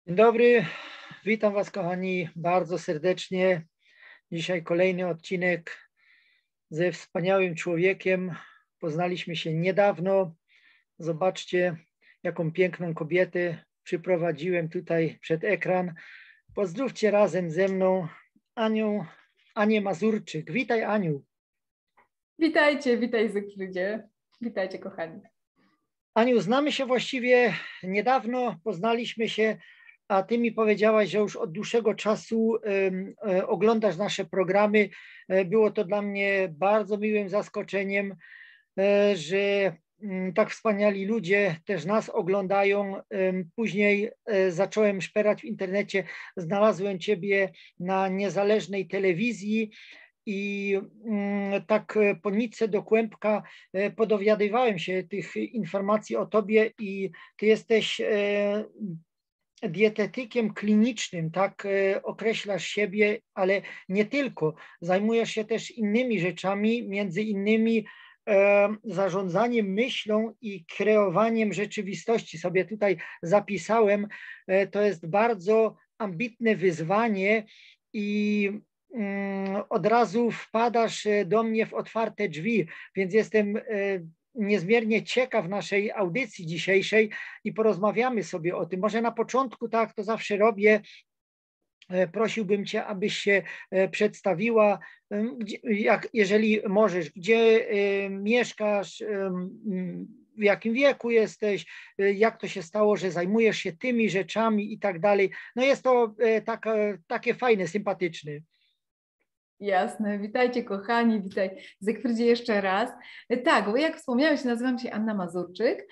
Dzień dobry, witam Was kochani bardzo serdecznie. Dzisiaj kolejny odcinek ze wspaniałym człowiekiem. Poznaliśmy się niedawno. Zobaczcie, jaką piękną kobietę przyprowadziłem tutaj przed ekran. Pozdrówcie razem ze mną Anię Mazurczyk. Witaj, Aniu. Witajcie, witaj Zygfrydzie. Witajcie kochani. Aniu, znamy się właściwie niedawno, poznaliśmy się, a Ty mi powiedziałaś, że już od dłuższego czasu oglądasz nasze programy. Było to dla mnie bardzo miłym zaskoczeniem, że tak wspaniali ludzie też nas oglądają. Później zacząłem szperać w internecie, znalazłem Ciebie na niezależnej telewizji i tak po nitce do kłębka podowiadywałem się tych informacji o Tobie i Ty jesteś dietetykiem klinicznym, tak określasz siebie, ale nie tylko. Zajmujesz się też innymi rzeczami, między innymi zarządzaniem myślą i kreowaniem rzeczywistości. Sobie tutaj zapisałem. To jest bardzo ambitne wyzwanie i od razu wpadasz do mnie w otwarte drzwi, więc jestem niezmiernie ciekaw naszej audycji dzisiejszej i porozmawiamy sobie o tym. Może na początku, tak to zawsze robię, prosiłbym Cię, abyś się przedstawiła, jeżeli możesz, gdzie mieszkasz, w jakim wieku jesteś, jak to się stało, że zajmujesz się tymi rzeczami i tak dalej. No jest to takie fajne, sympatyczne. Jasne, witajcie kochani, witaj Zygfrydzie jeszcze raz. Tak, bo jak wspomniałeś, nazywam się Anna Mazurczyk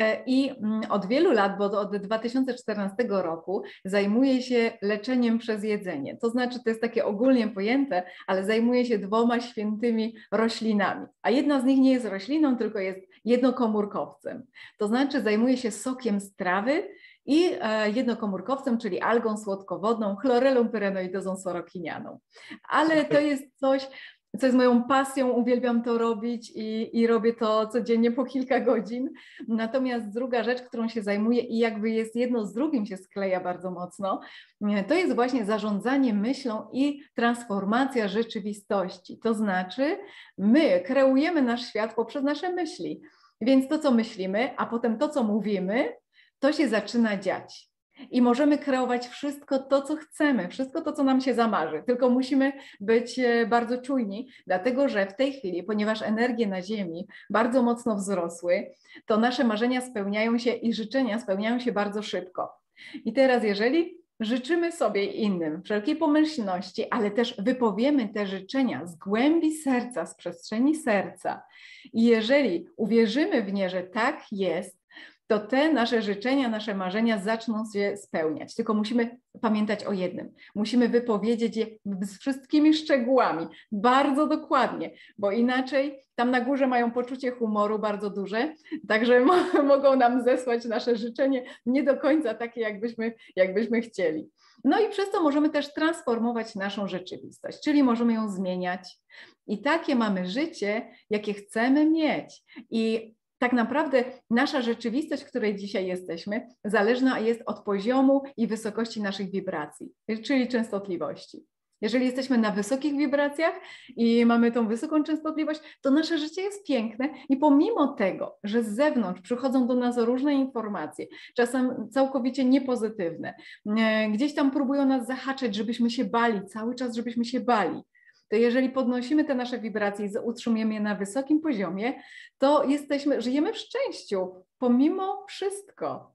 i od wielu lat, bo od 2014 roku zajmuję się leczeniem przez jedzenie. To znaczy, to jest takie ogólnie pojęte, ale zajmuję się dwoma świętymi roślinami, a jedna z nich nie jest rośliną, tylko jest jednokomórkowcem. To znaczy zajmuję się sokiem z trawy i jednokomórkowcem, czyli algą słodkowodną, chlorelą pyrenoidozą sorokinianą. Ale to jest coś, co jest moją pasją, uwielbiam to robić i robię to codziennie po kilka godzin. Natomiast druga rzecz, którą się zajmuję i jakby jest jedno z drugim się skleja bardzo mocno, to jest właśnie zarządzanie myślą i transformacja rzeczywistości. To znaczy my kreujemy nasz świat poprzez nasze myśli. Więc to, co myślimy, a potem to, co mówimy, to się zaczyna dziać. I możemy kreować wszystko to, co chcemy, wszystko to, co nam się zamarzy. Tylko musimy być bardzo czujni, dlatego że w tej chwili, ponieważ energie na Ziemi bardzo mocno wzrosły, to nasze marzenia spełniają się i życzenia spełniają się bardzo szybko. I teraz, jeżeli życzymy sobie innym wszelkiej pomyślności, ale też wypowiemy te życzenia z głębi serca, z przestrzeni serca, i jeżeli uwierzymy w nie, że tak jest, to te nasze życzenia, nasze marzenia zaczną się spełniać. Tylko musimy pamiętać o jednym. Musimy wypowiedzieć je z wszystkimi szczegółami, bardzo dokładnie, bo inaczej tam na górze mają poczucie humoru bardzo duże, także mogą nam zesłać nasze życzenie nie do końca takie, jakbyśmy chcieli. No i przez to możemy też transformować naszą rzeczywistość, czyli możemy ją zmieniać. I takie mamy życie, jakie chcemy mieć. I tak naprawdę nasza rzeczywistość, w której dzisiaj jesteśmy, zależna jest od poziomu i wysokości naszych wibracji, czyli częstotliwości. Jeżeli jesteśmy na wysokich wibracjach i mamy tą wysoką częstotliwość, to nasze życie jest piękne i pomimo tego, że z zewnątrz przychodzą do nas różne informacje, czasem całkowicie niepozytywne, gdzieś tam próbują nas zahaczać, żebyśmy się bali, cały czas żebyśmy się bali, to jeżeli podnosimy te nasze wibracje i utrzymujemy je na wysokim poziomie, to żyjemy w szczęściu, pomimo wszystko.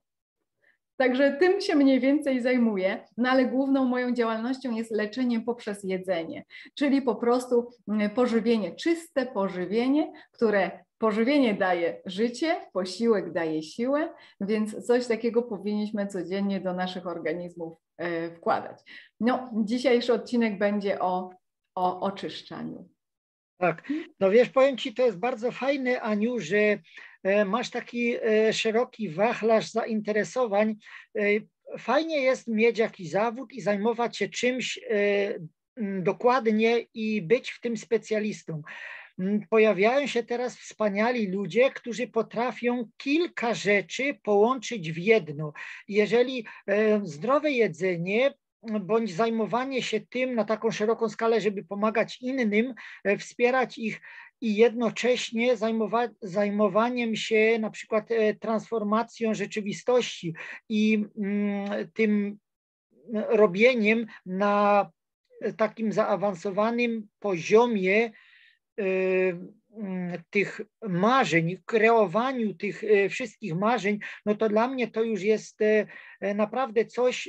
Także tym się mniej więcej zajmuję, no ale główną moją działalnością jest leczenie poprzez jedzenie, czyli po prostu pożywienie, czyste pożywienie, które pożywienie daje życie, posiłek daje siłę, więc coś takiego powinniśmy codziennie do naszych organizmów wkładać. No, dzisiejszy odcinek będzie o oczyszczaniu. Tak, no wiesz, powiem Ci, to jest bardzo fajne, Aniu, że masz taki szeroki wachlarz zainteresowań. Fajnie jest mieć jakiś zawód i zajmować się czymś dokładnie i być w tym specjalistą. pojawiają się teraz wspaniali ludzie, którzy potrafią kilka rzeczy połączyć w jedno. Jeżeli zdrowe jedzenie bądź zajmowanie się tym na taką szeroką skalę, żeby pomagać innym, wspierać ich i jednocześnie zajmowaniem się na przykład transformacją rzeczywistości i tym robieniem na takim zaawansowanym poziomie tych marzeń, kreowaniu tych wszystkich marzeń, no to dla mnie to już jest naprawdę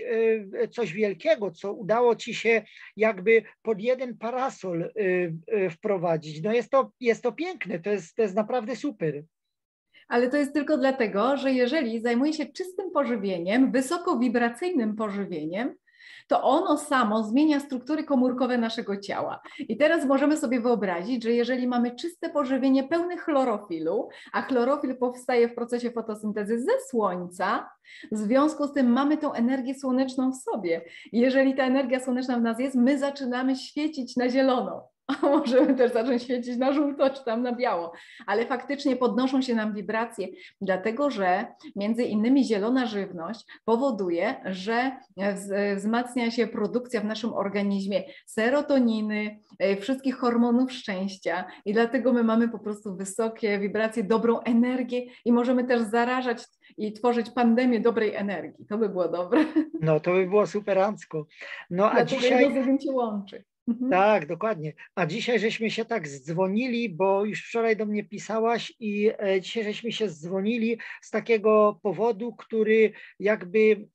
coś wielkiego, co udało ci się jakby pod jeden parasol wprowadzić. No jest to piękne, to jest naprawdę super. Ale to jest tylko dlatego, że jeżeli zajmuje się czystym pożywieniem, wysokowibracyjnym pożywieniem, to ono samo zmienia struktury komórkowe naszego ciała. I teraz możemy sobie wyobrazić, że jeżeli mamy czyste pożywienie pełne chlorofilu, a chlorofil powstaje w procesie fotosyntezy ze słońca, w związku z tym mamy tą energię słoneczną w sobie. I jeżeli ta energia słoneczna w nas jest, my zaczynamy świecić na zielono. A możemy też zacząć świecić na żółto czy tam na biało, ale faktycznie podnoszą się nam wibracje, dlatego że między innymi zielona żywność powoduje, że wzmacnia się produkcja w naszym organizmie serotoniny, wszystkich hormonów szczęścia i dlatego my mamy po prostu wysokie wibracje, dobrą energię i możemy też zarażać i tworzyć pandemię dobrej energii. To by było dobre. No to by było superancko. No a Dlatego dzisiaj... jedno z drugim się łączy. Tak, dokładnie. A dzisiaj żeśmy się tak zdzwonili, bo już wczoraj do mnie pisałaś i dzisiaj żeśmy się zdzwonili z takiego powodu, który jakby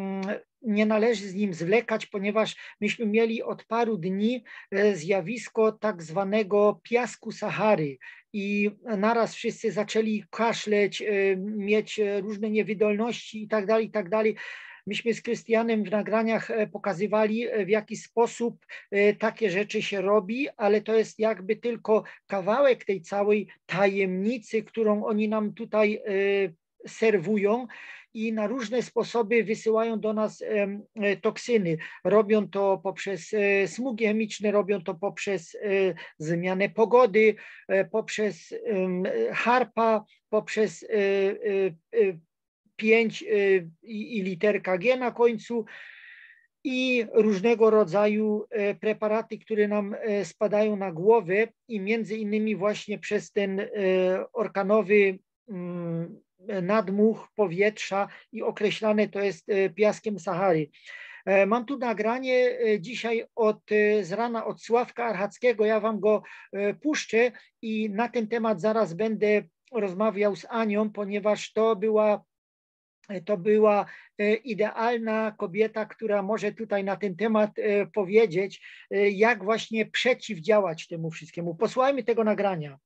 nie należy z nim zwlekać, ponieważ myśmy mieli od paru dni zjawisko tak zwanego piasku Sahary i naraz wszyscy zaczęli kaszleć, mieć różne niewydolności i tak dalej, i tak dalej. Myśmy z Krystianem w nagraniach pokazywali, w jaki sposób takie rzeczy się robi, ale to jest jakby tylko kawałek tej całej tajemnicy, którą oni nam tutaj serwują i na różne sposoby wysyłają do nas toksyny. Robią to poprzez smugi chemiczne, robią to poprzez zmianę pogody, poprzez HAARP-a, poprzez 5 i literka G na końcu i różnego rodzaju preparaty, które nam spadają na głowę i między innymi właśnie przez ten orkanowy nadmuch powietrza i określane to jest piaskiem Sahary. Mam tu nagranie dzisiaj z rana od Sławka Archackiego, ja wam go puszczę i na ten temat zaraz będę rozmawiał z Anią, ponieważ to była idealna kobieta, która może tutaj na ten temat powiedzieć, jak właśnie przeciwdziałać temu wszystkiemu. Posłuchajmy tego nagrania.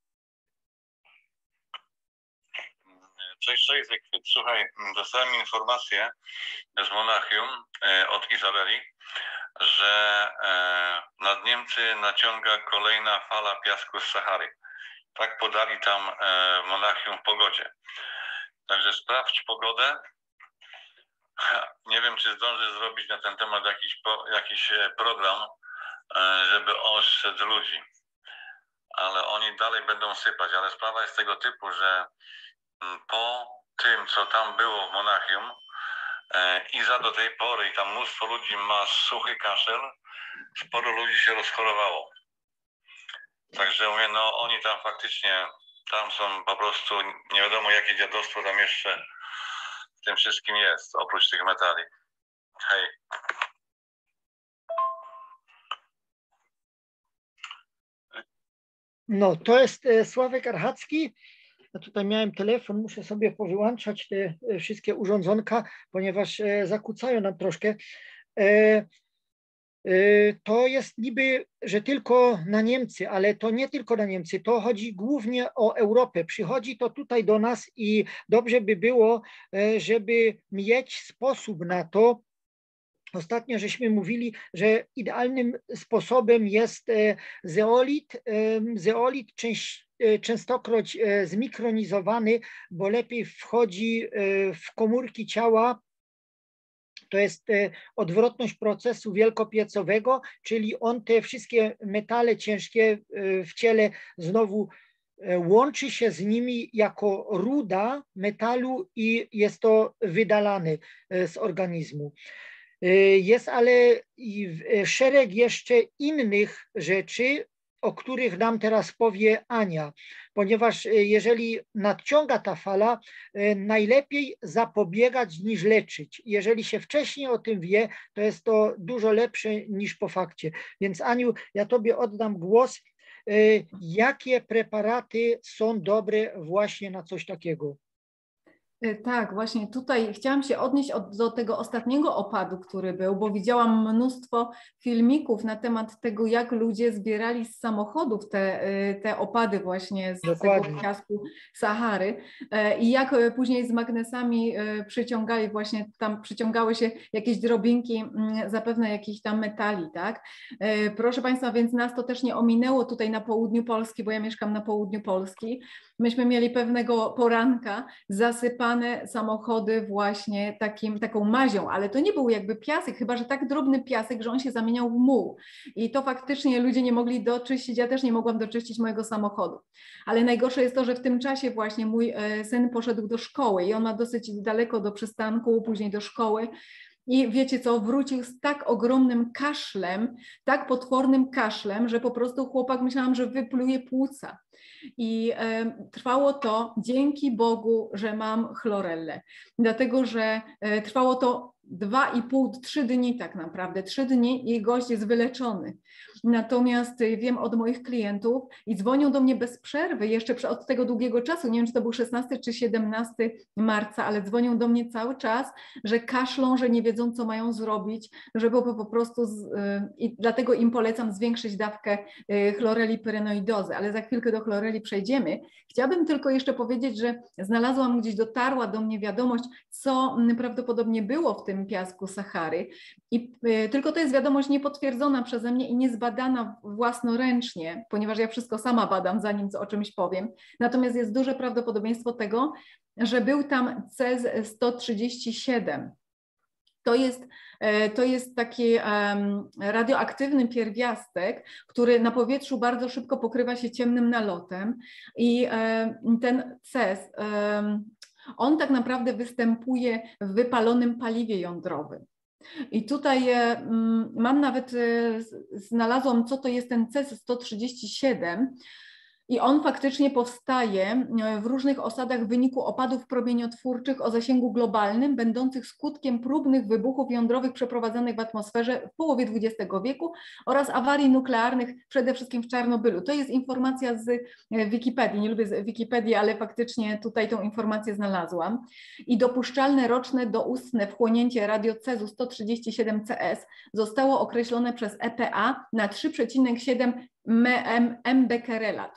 Cześć, słuchaj, dostałem informację z Monachium od Izabeli, że nad Niemcy naciąga kolejna fala piasku z Sahary. Tak podali tam w Monachium w pogodzie. Także sprawdź pogodę. Nie wiem, czy zdążę zrobić na ten temat jakiś program, żeby ostrzec ludzi. Ale oni dalej będą sypać. Ale sprawa jest tego typu, że po tym, co tam było w Monachium, Iza do tej pory i tam mnóstwo ludzi ma suchy kaszel, sporo ludzi się rozchorowało. Także mówię, no oni tam faktycznie, tam są po prostu, nie wiadomo jakie dziadostwo tam jeszcze w tym wszystkim jest, oprócz tych metali. Hej. No, to jest Sławek Archacki. Ja tutaj miałem telefon, muszę sobie powyłączać te wszystkie urządzonka, ponieważ zakłócają nam troszkę. To jest niby, że tylko na Niemcy, ale to nie tylko na Niemcy, to chodzi głównie o Europę. Przychodzi to tutaj do nas i dobrze by było, żeby mieć sposób na to. Ostatnio żeśmy mówili, że idealnym sposobem jest zeolit. Zeolit częstokroć zmikronizowany, bo lepiej wchodzi w komórki ciała, To jest odwrotność procesu wielkopiecowego, czyli on te wszystkie metale ciężkie w ciele znowu łączy się z nimi jako ruda metalu i jest to wydalane z organizmu. Jest ale szereg jeszcze innych rzeczy, o których nam teraz powie Ania, ponieważ jeżeli nadciąga ta fala, najlepiej zapobiegać niż leczyć. Jeżeli się wcześniej o tym wie, to jest to dużo lepsze niż po fakcie. Więc Aniu, ja Tobie oddam głos. Jakie preparaty są dobre właśnie na coś takiego? Tak, właśnie tutaj chciałam się odnieść do tego ostatniego opadu, który był, bo widziałam mnóstwo filmików na temat tego, jak ludzie zbierali z samochodów te opady właśnie z tego piasku Sahary i jak później z magnesami przyciągali właśnie, tam przyciągały się jakieś drobinki, zapewne jakichś tam metali, tak? Proszę Państwa, więc nas to też nie ominęło tutaj na południu Polski, bo ja mieszkam na południu Polski. Myśmy mieli pewnego poranka zasypane samochody właśnie taką mazią, ale to nie był jakby piasek, chyba że tak drobny piasek, że on się zamieniał w muł. I to faktycznie ludzie nie mogli doczyścić, ja też nie mogłam doczyścić mojego samochodu. Ale najgorsze jest to, że w tym czasie właśnie mój syn poszedł do szkoły i on ma dosyć daleko do przystanku, później do szkoły. I wiecie co, wrócił z tak ogromnym kaszlem, tak potwornym kaszlem, że po prostu chłopak myślałam, że wypluje płuca. I trwało to dzięki Bogu, że mam chlorellę, dlatego że trwało to 2,5–3 dni tak naprawdę, 3 dni i gość jest wyleczony. Natomiast wiem od moich klientów i dzwonią do mnie bez przerwy, jeszcze od tego długiego czasu, nie wiem czy to był 16 czy 17 marca, ale dzwonią do mnie cały czas, że kaszlą, że nie wiedzą co mają zrobić, żeby po prostu, i dlatego im polecam zwiększyć dawkę chloreli pyrenoidozy, ale za chwilkę do chloreli przejdziemy. Chciałabym tylko jeszcze powiedzieć, że znalazłam gdzieś, dotarła do mnie wiadomość, co prawdopodobnie było w tym piasku Sahary. I tylko to jest wiadomość niepotwierdzona przeze mnie i niezbadana własnoręcznie, ponieważ ja wszystko sama badam, zanim o czymś powiem. Natomiast jest duże prawdopodobieństwo tego, że był tam cez-137. To jest taki radioaktywny pierwiastek, który na powietrzu bardzo szybko pokrywa się ciemnym nalotem i ten cez, on tak naprawdę występuje w wypalonym paliwie jądrowym. I tutaj mam nawet, znalazłam, co to jest ten cez-137 i on faktycznie powstaje w różnych osadach w wyniku opadów promieniotwórczych o zasięgu globalnym, będących skutkiem próbnych wybuchów jądrowych przeprowadzanych w atmosferze w połowie XX wieku oraz awarii nuklearnych, przede wszystkim w Czarnobylu. To jest informacja z Wikipedii, nie lubię Wikipedii, ale faktycznie tutaj tą informację znalazłam. I dopuszczalne roczne doustne wchłonięcie radiocezu 137CS zostało określone przez EPA na 3,7 mbecquerela,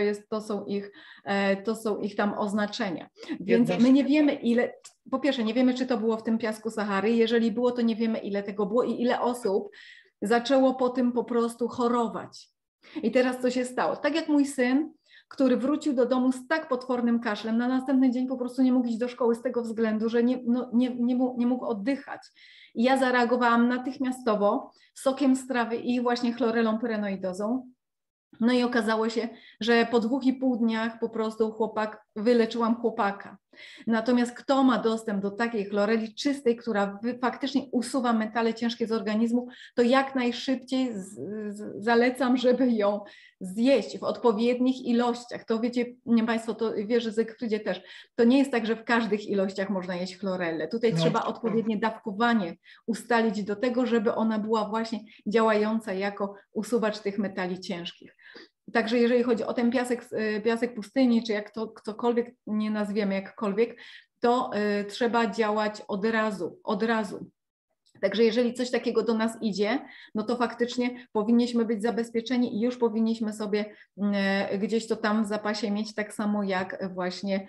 to są ich tam oznaczenia. Więc my nie wiemy ile, po pierwsze nie wiemy czy to było w tym piasku Sahary, jeżeli było to nie wiemy ile tego było i ile osób zaczęło po tym po prostu chorować. I teraz co się stało? Tak jak mój syn, który wrócił do domu z tak potwornym kaszlem, na następny dzień po prostu nie mógł iść do szkoły z tego względu, że nie mógł oddychać. I ja zareagowałam natychmiastowo sokiem z trawy i właśnie chlorelą pyrenoidozą. No i okazało się, że po 2,5 dniach po prostu wyleczyłam chłopaka. Natomiast kto ma dostęp do takiej chloreli czystej, która faktycznie usuwa metale ciężkie z organizmu, to jak najszybciej zalecam, żeby ją zjeść w odpowiednich ilościach. To wiecie Państwo, to wierzę, Zygfrydzie też, to nie jest tak, że w każdych ilościach można jeść chlorellę. Tutaj trzeba odpowiednie dawkowanie ustalić do tego, żeby ona była właśnie działająca jako usuwacz tych metali ciężkich. Także jeżeli chodzi o ten piasek pustyni, czy jak to cokolwiek nie nazwiemy jakkolwiek, to trzeba działać od razu. Także jeżeli coś takiego do nas idzie, no to faktycznie powinniśmy być zabezpieczeni i już powinniśmy sobie gdzieś to tam w zapasie mieć, tak samo jak właśnie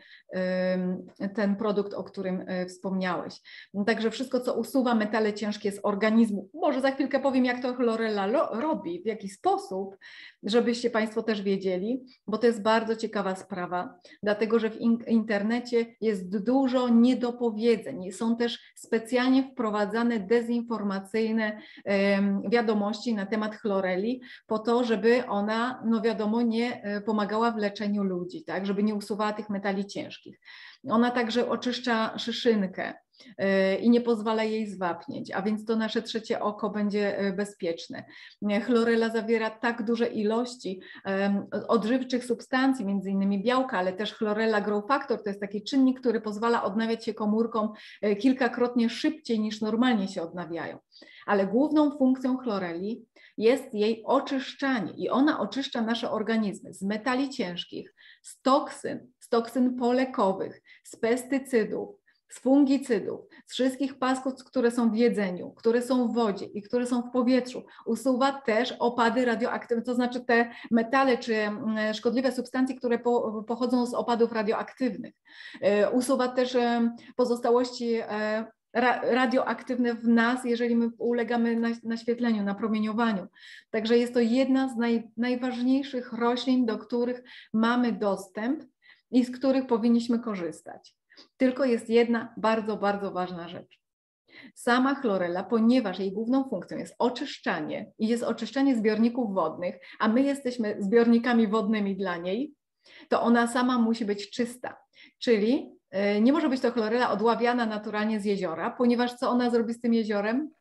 ten produkt, o którym wspomniałeś. Także wszystko, co usuwa metale ciężkie z organizmu, może za chwilkę powiem, jak to chlorella robi, w jaki sposób, żebyście Państwo też wiedzieli, bo to jest bardzo ciekawa sprawa, dlatego że w internecie jest dużo niedopowiedzeń. Są też specjalnie wprowadzane dezinformacyjne wiadomości na temat chloreli po to, żeby ona, no wiadomo, nie pomagała w leczeniu ludzi, tak, żeby nie usuwała tych metali ciężkich. Ona także oczyszcza szyszynkę i nie pozwala jej zwapnieć, a więc to nasze trzecie oko będzie bezpieczne. Chlorella zawiera tak duże ilości odżywczych substancji, między innymi białka, ale też chlorella growth factor to jest taki czynnik, który pozwala odnawiać się komórkom kilkakrotnie szybciej niż normalnie się odnawiają. Ale główną funkcją chloreli jest jej oczyszczanie i ona oczyszcza nasze organizmy z metali ciężkich, z toksyn polekowych, z pestycydów, z fungicydów, z wszystkich paskudstw, które są w jedzeniu, które są w wodzie i które są w powietrzu. Usuwa też opady radioaktywne, to znaczy te metale czy szkodliwe substancje, które pochodzą z opadów radioaktywnych. Usuwa też pozostałości radioaktywne w nas, jeżeli my ulegamy naświetleniu, napromieniowaniu. Także jest to jedna z najważniejszych roślin, do których mamy dostęp i z których powinniśmy korzystać. Tylko jest jedna bardzo, bardzo ważna rzecz. Sama chlorella, ponieważ jej główną funkcją jest oczyszczanie i jest oczyszczanie zbiorników wodnych, a my jesteśmy zbiornikami wodnymi dla niej, to ona sama musi być czysta. Czyli nie może być to chlorella odławiana naturalnie z jeziora, ponieważ co ona zrobi z tym jeziorem?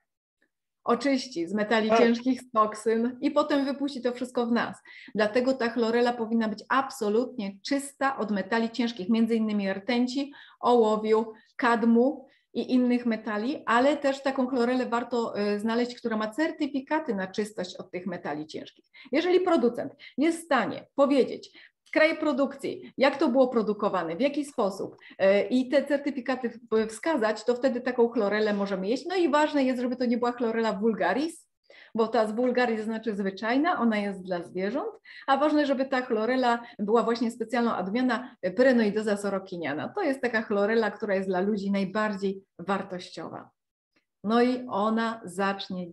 Oczyści z metali ciężkich, z toksyn i potem wypuści to wszystko w nas. Dlatego ta chlorella powinna być absolutnie czysta od metali ciężkich, między innymi rtęci, ołowiu, kadmu i innych metali, ale też taką chlorellę warto znaleźć, która ma certyfikaty na czystość od tych metali ciężkich. Jeżeli producent jest w stanie powiedzieć, kraj produkcji, jak to było produkowane, w jaki sposób i te certyfikaty wskazać, to wtedy taką chlorellę możemy jeść. No i ważne jest, żeby to nie była chlorella vulgaris, bo ta z vulgaris znaczy zwyczajna, ona jest dla zwierząt, a ważne, żeby ta chlorella była właśnie specjalną odmiana Pyrenoidosa sorokiniana. To jest taka chlorella, która jest dla ludzi najbardziej wartościowa. No i ona zacznie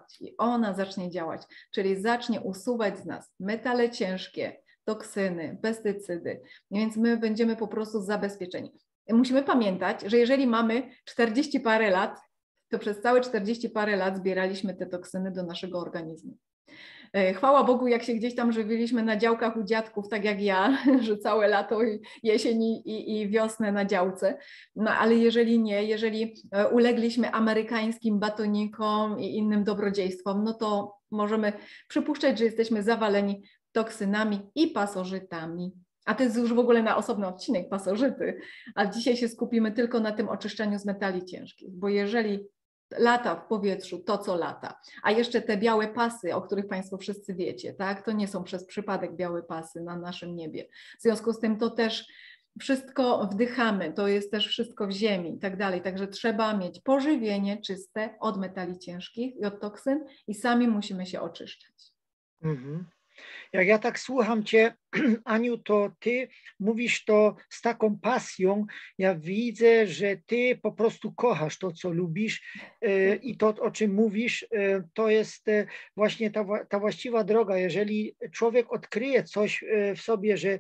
działać, czyli zacznie usuwać z nas metale ciężkie, toksyny, pestycydy, więc my będziemy po prostu zabezpieczeni. Musimy pamiętać, że jeżeli mamy 40 parę lat, to przez całe 40 parę lat zbieraliśmy te toksyny do naszego organizmu. Chwała Bogu, jak się gdzieś tam żywiliśmy na działkach u dziadków, tak jak ja, że całe lato, jesień i wiosnę na działce, no ale jeżeli nie, jeżeli ulegliśmy amerykańskim batonikom i innym dobrodziejstwom, no to możemy przypuszczać, że jesteśmy zawaleni toksynami i pasożytami. A to jest już w ogóle na osobny odcinek pasożyty, a dzisiaj się skupimy tylko na tym oczyszczaniu z metali ciężkich, bo jeżeli lata w powietrzu to, co lata, a jeszcze te białe pasy, o których Państwo wszyscy wiecie, tak? To nie są przez przypadek białe pasy na naszym niebie. W związku z tym to też wszystko wdychamy, to jest też wszystko w ziemi i tak dalej, także trzeba mieć pożywienie czyste od metali ciężkich i od toksyn i sami musimy się oczyszczać. Mhm. Jak ja tak słucham Cię, Aniu, to Ty mówisz to z taką pasją. Ja widzę, że Ty po prostu kochasz to, co lubisz i to, o czym mówisz, to jest właśnie ta właściwa droga. Jeżeli człowiek odkryje coś w sobie, że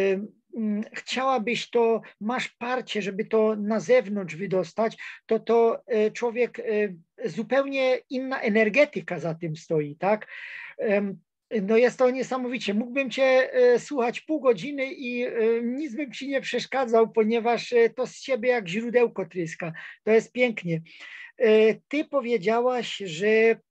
chciałabyś to, masz parcie, żeby to na zewnątrz wydostać, to człowiek, zupełnie inna energetyka za tym stoi, tak? No jest to niesamowicie. Mógłbym Cię słuchać pół godziny i nic bym Ci nie przeszkadzał, ponieważ to z siebie jak źródełko tryska. To jest pięknie. Ty powiedziałaś, że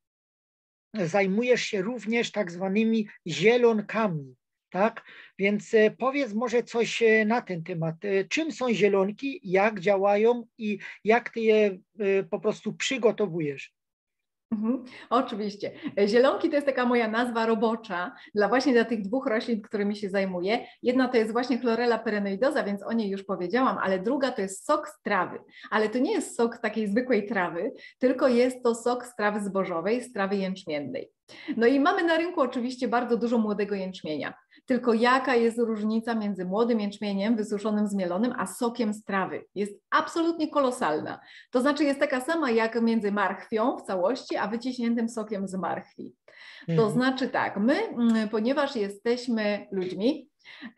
zajmujesz się również tak zwanymi zielonkami, tak? Więc powiedz może coś na ten temat. Czym są zielonki, jak działają i jak Ty je po prostu przygotowujesz? Oczywiście. Zielonki to jest taka moja nazwa robocza właśnie dla tych dwóch roślin, którymi się zajmuję. Jedna to jest właśnie chlorella perenoidosa, więc o niej już powiedziałam, ale druga to jest sok z trawy. Ale to nie jest sok z takiej zwykłej trawy, tylko jest to sok z trawy zbożowej, z trawy jęczmiennej. No i mamy na rynku oczywiście bardzo dużo młodego jęczmienia. Tylko jaka jest różnica między młodym jęczmieniem wysuszonym, zmielonym, a sokiem z trawy? Jest absolutnie kolosalna. To znaczy jest taka sama jak między marchwią w całości, a wyciśniętym sokiem z marchwi. To znaczy tak, my, ponieważ jesteśmy ludźmi,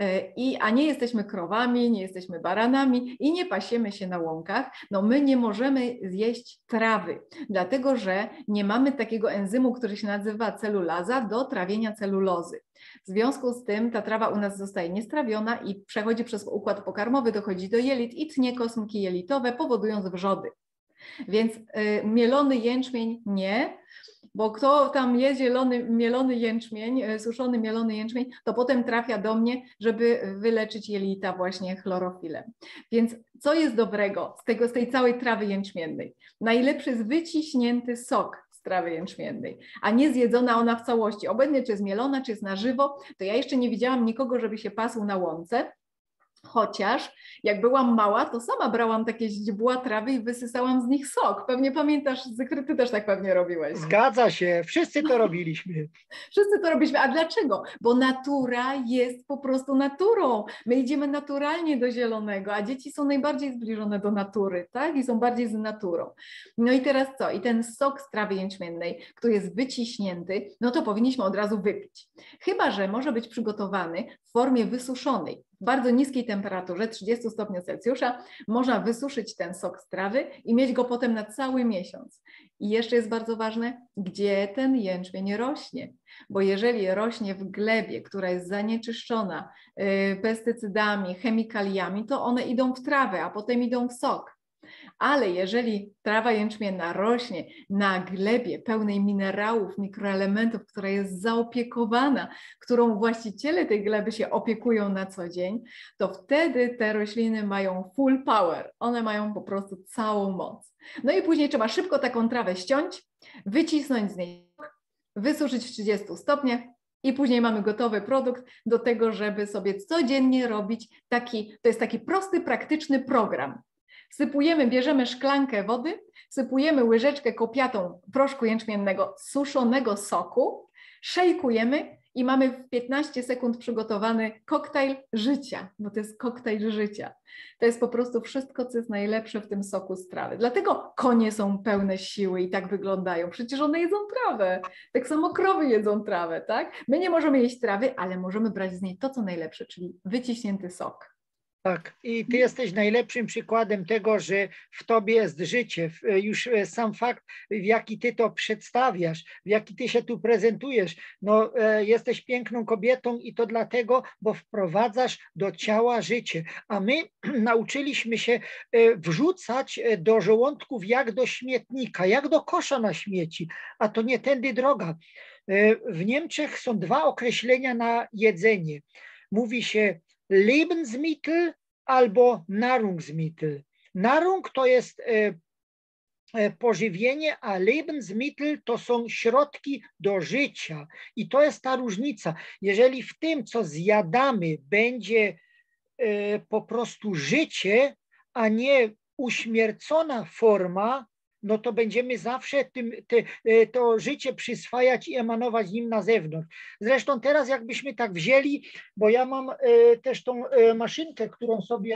a nie jesteśmy krowami, nie jesteśmy baranami i nie pasiemy się na łąkach, no my nie możemy zjeść trawy, dlatego że nie mamy takiego enzymu, który się nazywa celulaza do trawienia celulozy. W związku z tym ta trawa u nas zostaje niestrawiona i przechodzi przez układ pokarmowy, dochodzi do jelit i tnie kosmki jelitowe, powodując wrzody. Więc mielony jęczmień nie, bo kto tam je mielony jęczmień, suszony mielony jęczmień, to potem trafia do mnie, żeby wyleczyć jelita właśnie chlorofilem. Więc co jest dobrego z tej całej trawy jęczmiennej? Najlepszy jest wyciśnięty sok z trawy jęczmiennej, a nie zjedzona ona w całości. Obojętnie czy jest mielona, czy jest na żywo, to ja jeszcze nie widziałam nikogo, żeby się pasł na łące. Chociaż jak byłam mała, to sama brałam takie źdźbła trawy i wysysałam z nich sok. Pewnie pamiętasz, Zygfryd, ty też tak pewnie robiłeś. Zgadza się, wszyscy to robiliśmy. Wszyscy to robiliśmy. A dlaczego? Bo natura jest po prostu naturą. My idziemy naturalnie do zielonego, a dzieci są najbardziej zbliżone do natury, tak? I są bardziej z naturą. No i teraz co? I ten sok z trawy jęczmiennej, który jest wyciśnięty, no to powinniśmy od razu wypić. Chyba że może być przygotowany w formie wysuszonej. W bardzo niskiej temperaturze, 30 stopni Celsjusza, można wysuszyć ten sok z trawy i mieć go potem na cały miesiąc. I jeszcze jest bardzo ważne, gdzie ten jęczmień rośnie. Bo jeżeli rośnie w glebie, która jest zanieczyszczona pestycydami, chemikaliami, to one idą w trawę, a potem idą w sok. Ale jeżeli trawa jęczmienna rośnie na glebie pełnej minerałów, mikroelementów, która jest zaopiekowana, którą właściciele tej gleby się opiekują na co dzień, to wtedy te rośliny mają full power. One mają po prostu całą moc. No i później trzeba szybko taką trawę ściąć, wycisnąć z niej sok, wysuszyć w 30 stopniach i później mamy gotowy produkt do tego, żeby sobie codziennie robić to jest taki prosty, praktyczny program. Sypujemy, bierzemy szklankę wody, sypujemy łyżeczkę kopiatą proszku jęczmiennego, suszonego soku, szejkujemy i mamy w 15 sekund przygotowany koktajl życia, bo to jest koktajl życia. To jest po prostu wszystko, co jest najlepsze w tym soku z trawy. Dlatego konie są pełne siły i tak wyglądają. Przecież one jedzą trawę. Tak samo krowy jedzą trawę, tak? My nie możemy jeść trawy, ale możemy brać z niej to, co najlepsze, czyli wyciśnięty sok. Tak, i ty jesteś najlepszym przykładem tego, że w tobie jest życie. Już sam fakt, w jaki ty to przedstawiasz, w jaki ty się tu prezentujesz, no jesteś piękną kobietą i to dlatego, bo wprowadzasz do ciała życie. A my nauczyliśmy się wrzucać do żołądków jak do śmietnika, jak do kosza na śmieci, a to nie tędy droga. W Niemczech są dwa określenia na jedzenie. Mówi się Lebensmittel albo Nahrungsmittel. Nahrung to jest pożywienie, a Lebensmittel to są środki do życia. I to jest ta różnica. Jeżeli w tym, co zjadamy, będzie po prostu życie, a nie uśmiercona forma, no to będziemy zawsze to życie przyswajać i emanować nim na zewnątrz. Zresztą teraz jakbyśmy tak wzięli, bo ja mam też tą maszynkę, którą sobie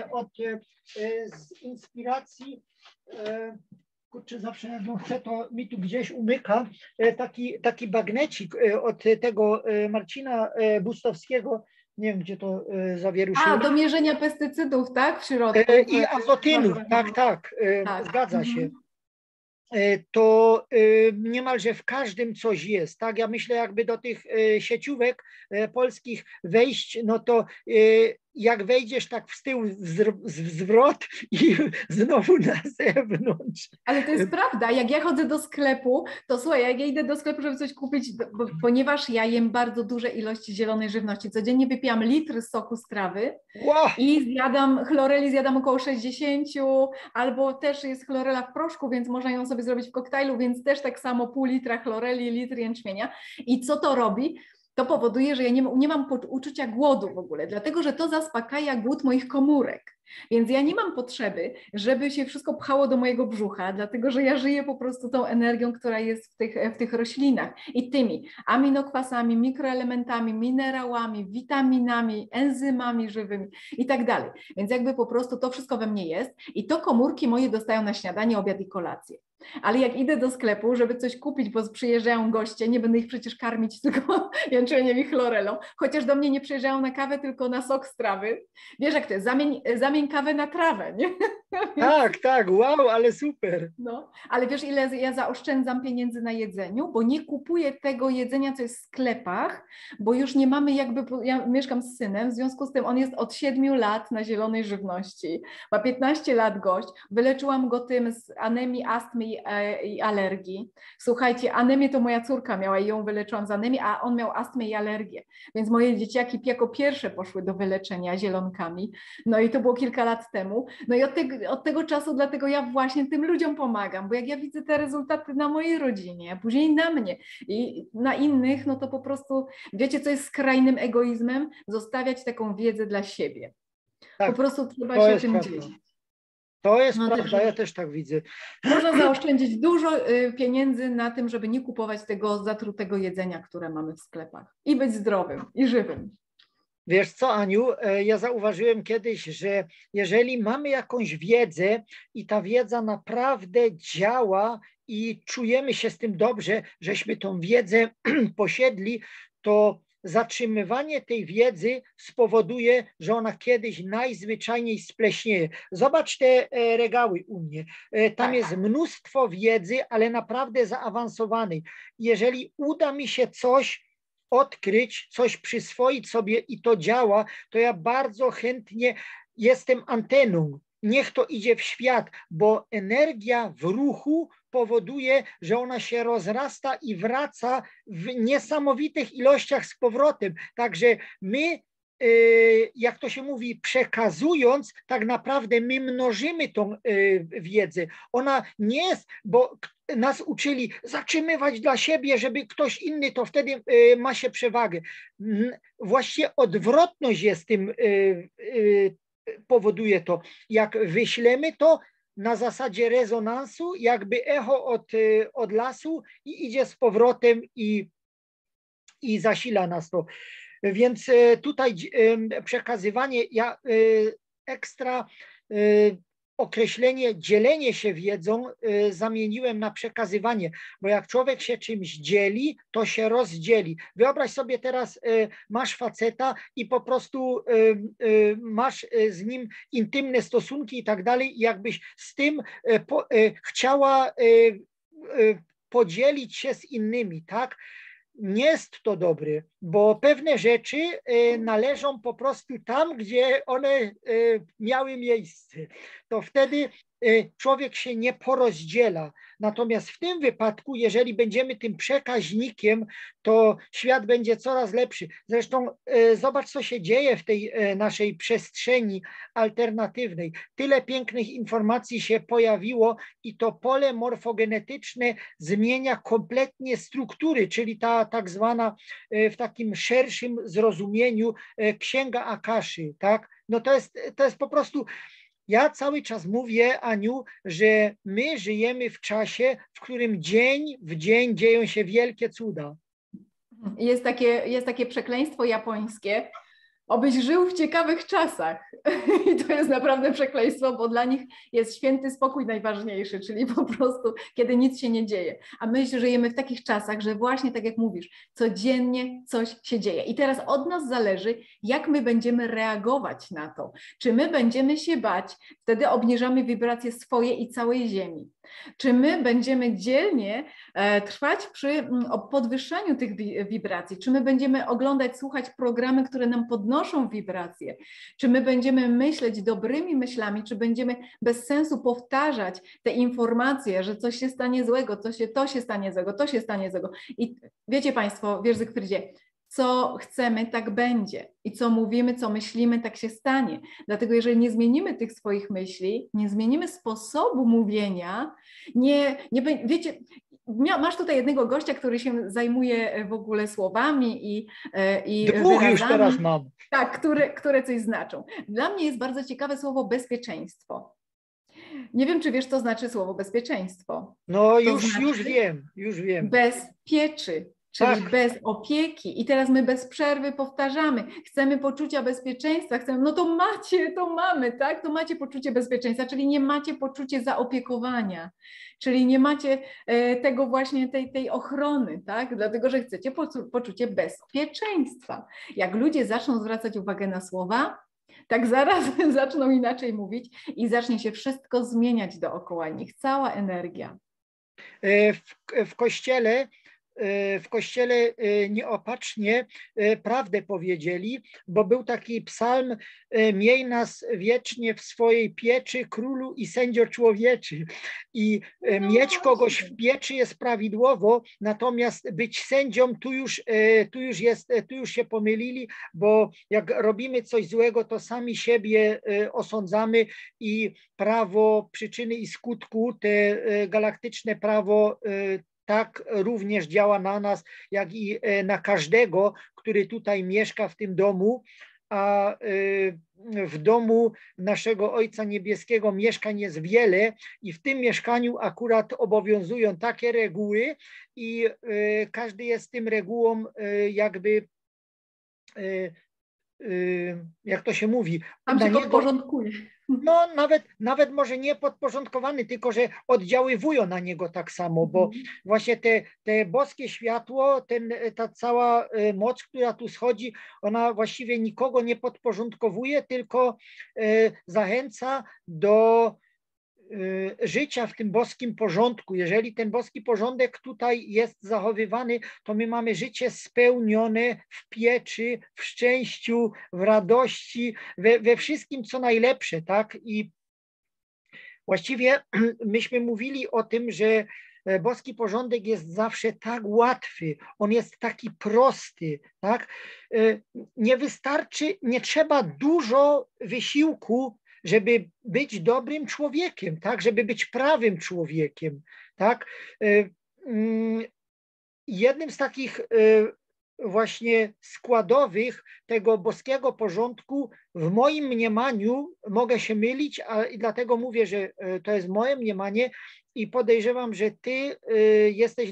z inspiracji, kurczę, zawsze jak ją chcę, to mi tu gdzieś umyka, taki bagnecik od tego Marcina Bustowskiego, nie wiem, gdzie to zawieruszyło. Do mierzenia pestycydów, tak? W środku. I azotynów, tak, zgadza się. To niemalże w każdym coś jest, tak? Ja myślę, jakby do tych sieciówek polskich wejść, no to jak wejdziesz tak w tył, zwrot i znowu na zewnątrz. Ale to jest prawda, jak ja chodzę do sklepu, to słuchaj, jak ja idę do sklepu, żeby coś kupić, ponieważ ja jem bardzo duże ilości zielonej żywności, codziennie wypijam litr soku z trawy i zjadam chloreli, zjadam około 60, albo też jest chlorela w proszku, więc można ją sobie zrobić w koktajlu, więc też tak samo pół litra chloreli, litr jęczmienia. I co to robi? To powoduje, że ja nie mam uczucia głodu w ogóle, dlatego że to zaspokaja głód moich komórek. Więc ja nie mam potrzeby, żeby się wszystko pchało do mojego brzucha, dlatego że ja żyję po prostu tą energią, która jest w tych roślinach i tymi aminokwasami, mikroelementami, minerałami, witaminami, enzymami żywymi i tak dalej. Więc jakby po prostu to wszystko we mnie jest i to komórki moje dostają na śniadanie, obiad i kolację. Ale jak idę do sklepu, żeby coś kupić, bo przyjeżdżają goście, nie będę ich przecież karmić tylko jęczmieniem i chlorelą, chociaż do mnie nie przyjeżdżają na kawę, tylko na sok z trawy. Wiesz jak to jest, zamień kawę na trawę, nie? Tak, wow, ale super. No, ale wiesz, ile ja zaoszczędzam pieniędzy na jedzeniu, bo nie kupuję tego jedzenia, co jest w sklepach, bo już nie mamy ja mieszkam z synem, w związku z tym on jest od 7 lat na zielonej żywności, ma 15 lat gość, wyleczyłam go tym z anemii, astmy i alergii. Słuchajcie, anemię to moja córka miała i ją wyleczyłam z anemii, a on miał astmę i alergię, więc moje dzieciaki jako pierwsze poszły do wyleczenia zielonkami, no i to było kilka lat temu, no i od tego czasu, dlatego ja właśnie tym ludziom pomagam, bo jak ja widzę te rezultaty na mojej rodzinie, a później na mnie i na innych, no to po prostu, wiecie, co jest skrajnym egoizmem? Zostawiać taką wiedzę dla siebie. Po prostu trzeba się tym dzielić. To jest prawda, ja też tak widzę. Można zaoszczędzić dużo pieniędzy na tym, żeby nie kupować tego zatrutego jedzenia, które mamy w sklepach i być zdrowym i żywym. Wiesz co, Aniu, ja zauważyłem kiedyś, że jeżeli mamy jakąś wiedzę i ta wiedza naprawdę działa i czujemy się z tym dobrze, żeśmy tą wiedzę posiedli, to zatrzymywanie tej wiedzy spowoduje, że ona kiedyś najzwyczajniej spleśnieje. Zobacz te regały u mnie. Tam jest mnóstwo wiedzy, ale naprawdę zaawansowanej. Jeżeli uda mi się coś odkryć, coś przyswoić sobie i to działa, to ja bardzo chętnie jestem anteną. Niech to idzie w świat, bo energia w ruchu powoduje, że ona się rozrasta i wraca w niesamowitych ilościach z powrotem. Także my, jak to się mówi, przekazując, tak naprawdę my mnożymy tą wiedzę. Ona nie jest, bo nas uczyli zatrzymywać dla siebie, żeby ktoś inny, to wtedy ma się przewagę. Właściwie odwrotność jest tym, powoduje to. Jak wyślemy to na zasadzie rezonansu, jakby echo od lasu i idzie z powrotem i zasila nas to. Więc tutaj przekazywanie, ja ekstra określenie dzielenie się wiedzą zamieniłem na przekazywanie, bo jak człowiek się czymś dzieli, to się rozdzieli. Wyobraź sobie teraz, masz faceta i po prostu masz z nim intymne stosunki i tak dalej, jakbyś z tym chciała podzielić się z innymi, tak? Nie jest to dobre, bo pewne rzeczy należą po prostu tam, gdzie one miały miejsce. To wtedy człowiek się nie porozdziela. Natomiast w tym wypadku, jeżeli będziemy tym przekaźnikiem, to świat będzie coraz lepszy. Zresztą zobacz, co się dzieje w tej naszej przestrzeni alternatywnej. Tyle pięknych informacji się pojawiło i to pole morfogenetyczne zmienia kompletnie struktury, czyli ta tak zwana w takim szerszym zrozumieniu księga Akaszy, tak? No to jest po prostu. Ja cały czas mówię, Aniu, że my żyjemy w czasie, w którym dzień w dzień dzieją się wielkie cuda. Jest takie przekleństwo japońskie, obyś żył w ciekawych czasach. I to jest naprawdę przekleństwo, bo dla nich jest święty spokój najważniejszy, czyli po prostu, kiedy nic się nie dzieje. A my żyjemy w takich czasach, że właśnie tak jak mówisz, codziennie coś się dzieje. I teraz od nas zależy, jak my będziemy reagować na to. Czy my będziemy się bać, wtedy obniżamy wibracje swoje i całej Ziemi. Czy my będziemy dzielnie trwać przy podwyższaniu tych wibracji? Czy my będziemy oglądać, słuchać programy, które nam podnoszą podnoszą wibracje. Czy my będziemy myśleć dobrymi myślami, czy będziemy bez sensu powtarzać te informacje, że coś się stanie złego, to się stanie złego, to się stanie złego. I wiecie Państwo, wiesz Zygfrydzie, co chcemy, tak będzie. I co mówimy, co myślimy, tak się stanie. Dlatego jeżeli nie zmienimy tych swoich myśli, nie zmienimy sposobu mówienia, wiecie, masz tutaj jednego gościa, który się zajmuje w ogóle słowami i Dwóch wyrazami, już teraz mam. tak, które coś znaczą. Dla mnie jest bardzo ciekawe słowo bezpieczeństwo. Nie wiem, czy wiesz, co znaczy słowo bezpieczeństwo. No To już znaczy już wiem. bez pieczy, czyli Tak. bez opieki. I teraz my bez przerwy powtarzamy, chcemy poczucia bezpieczeństwa, no to mamy, tak? To macie poczucie bezpieczeństwa, czyli nie macie poczucia zaopiekowania, czyli nie macie tego właśnie, tej ochrony, tak? Dlatego, że chcecie poczucie bezpieczeństwa. Jak ludzie zaczną zwracać uwagę na słowa, tak zaraz zaczną inaczej mówić i zacznie się wszystko zmieniać dookoła nich, cała energia. W kościele nieopatrznie prawdę powiedzieli, bo był taki psalm: miej nas wiecznie w swojej pieczy, królu i sędzio człowieczy. I mieć kogoś w pieczy jest prawidłowo, natomiast być sędzią tu już się pomylili, bo jak robimy coś złego, to sami siebie osądzamy i prawo przyczyny i skutku, te galaktyczne prawo, tak również działa na nas, jak i na każdego, który tutaj mieszka w tym domu, a w domu naszego Ojca Niebieskiego mieszkań jest wiele i w tym mieszkaniu akurat obowiązują takie reguły i każdy jest tym regułom jakby, jak to się mówi, Tam się podporządkuje. No nawet może nie podporządkowany, tylko że oddziaływują na niego tak samo, bo właśnie te boskie światło, ta cała moc, która tu schodzi, ona właściwie nikogo nie podporządkowuje, tylko zachęca do życia w tym boskim porządku. Jeżeli ten boski porządek tutaj jest zachowywany, to my mamy życie spełnione w pieczy, w szczęściu, w radości, we wszystkim, co najlepsze, tak? I właściwie myśmy mówili o tym, że boski porządek jest zawsze tak łatwy, on jest taki prosty, tak? Nie wystarczy, nie trzeba dużo wysiłku, żeby być dobrym człowiekiem, tak? Żeby być prawym człowiekiem, tak? Jednym z takich właśnie składowych tego boskiego porządku, w moim mniemaniu, mogę się mylić, i dlatego mówię, że to jest moje mniemanie i podejrzewam, że ty jesteś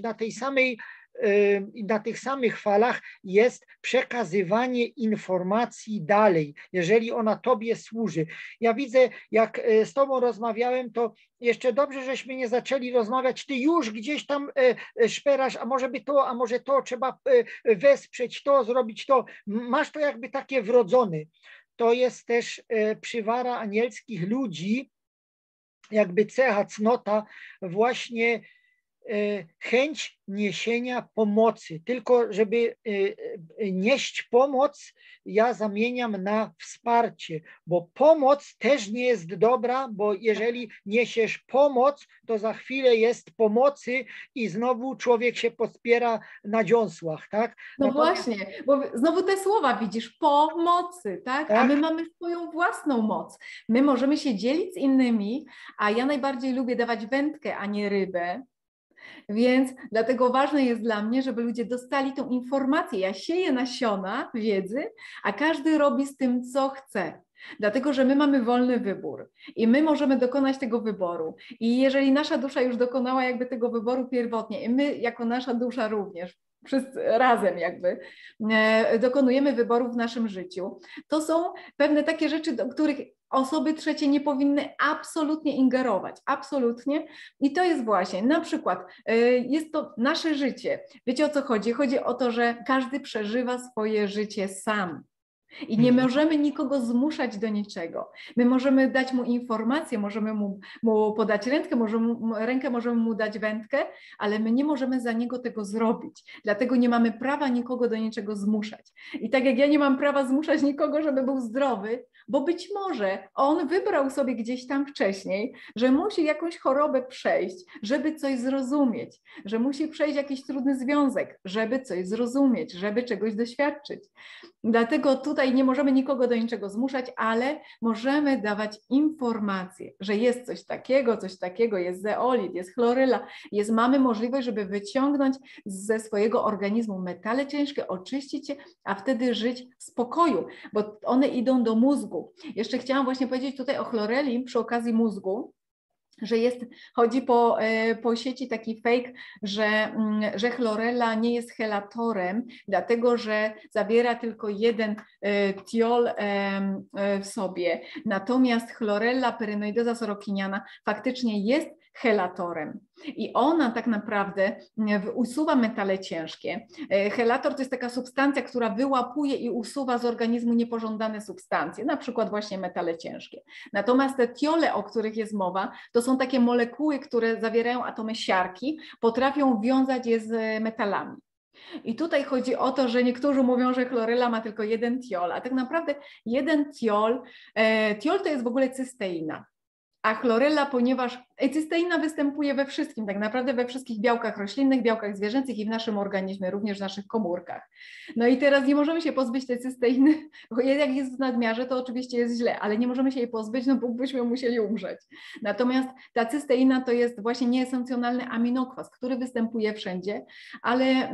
na tych samych falach, jest przekazywanie informacji dalej, jeżeli ona tobie służy. Ja widzę, jak z tobą rozmawiałem, to jeszcze dobrze, żeśmy nie zaczęli rozmawiać, ty już gdzieś tam szperasz, a może by to, a może to, trzeba wesprzeć to, zrobić to. Masz to jakby takie wrodzone. To jest też przywara anielskich ludzi, jakby cecha, cnota, właśnie chęć niesienia pomocy. Tylko żeby nieść pomoc, ja zamieniam na wsparcie, bo pomoc też nie jest dobra, bo jeżeli niesiesz pomoc, to za chwilę jest pomocy i znowu człowiek się podpiera na dziąsłach, tak? No właśnie, bo znowu te słowa widzisz, pomocy, tak? A my mamy swoją własną moc. My możemy się dzielić z innymi, a ja najbardziej lubię dawać wędkę, a nie rybę. Więc dlatego ważne jest dla mnie, żeby ludzie dostali tą informację. Ja sieję nasiona wiedzy, a każdy robi z tym, co chce. Dlatego, że my mamy wolny wybór i my możemy dokonać tego wyboru. I jeżeli nasza dusza już dokonała jakby tego wyboru pierwotnie i my jako nasza dusza również, wszyscy razem jakby dokonujemy wyborów w naszym życiu, to są pewne takie rzeczy, do których osoby trzecie nie powinny absolutnie ingerować, absolutnie. I to jest właśnie, na przykład, jest to nasze życie. Wiecie, o co chodzi? Chodzi o to, że każdy przeżywa swoje życie sam. I nie możemy nikogo zmuszać do niczego. My możemy dać mu informację, możemy mu podać rękę, możemy mu dać wędkę, ale my nie możemy za niego tego zrobić. Dlatego nie mamy prawa nikogo do niczego zmuszać. I tak jak ja nie mam prawa zmuszać nikogo, żeby był zdrowy, bo być może on wybrał sobie gdzieś tam wcześniej, że musi jakąś chorobę przejść, żeby coś zrozumieć, że musi przejść jakiś trudny związek, żeby coś zrozumieć, żeby czegoś doświadczyć. Dlatego tutaj nie możemy nikogo do niczego zmuszać, ale możemy dawać informacje, że jest coś takiego, jest zeolit, jest chloryla, mamy możliwość, żeby wyciągnąć ze swojego organizmu metale ciężkie, oczyścić je, a wtedy żyć w spokoju, bo one idą do mózgu. Jeszcze chciałam właśnie powiedzieć tutaj o chloreli przy okazji mózgu, że chodzi po sieci taki fake, że chlorella nie jest chelatorem, dlatego że zawiera tylko jeden tiol w sobie. Natomiast chlorella perynoidosa sorokiniana faktycznie jest chelatorem i ona tak naprawdę usuwa metale ciężkie. Chelator to jest taka substancja, która wyłapuje i usuwa z organizmu niepożądane substancje, na przykład właśnie metale ciężkie. Natomiast te tiole, o których jest mowa, to są takie molekuły, które zawierają atomy siarki, potrafią wiązać je z metalami. I tutaj chodzi o to, że niektórzy mówią, że chlorella ma tylko jeden tiol, a tak naprawdę jeden tiol to jest w ogóle cysteina. A chlorella, ponieważ cysteina występuje we wszystkim, tak naprawdę we wszystkich białkach roślinnych, białkach zwierzęcych i w naszym organizmie, również w naszych komórkach. No i teraz nie możemy się pozbyć tej cysteiny, bo jak jest w nadmiarze, to oczywiście jest źle, ale nie możemy się jej pozbyć, no bo byśmy musieli umrzeć. Natomiast ta cysteina to jest właśnie nieesencjonalny aminokwas, który występuje wszędzie, ale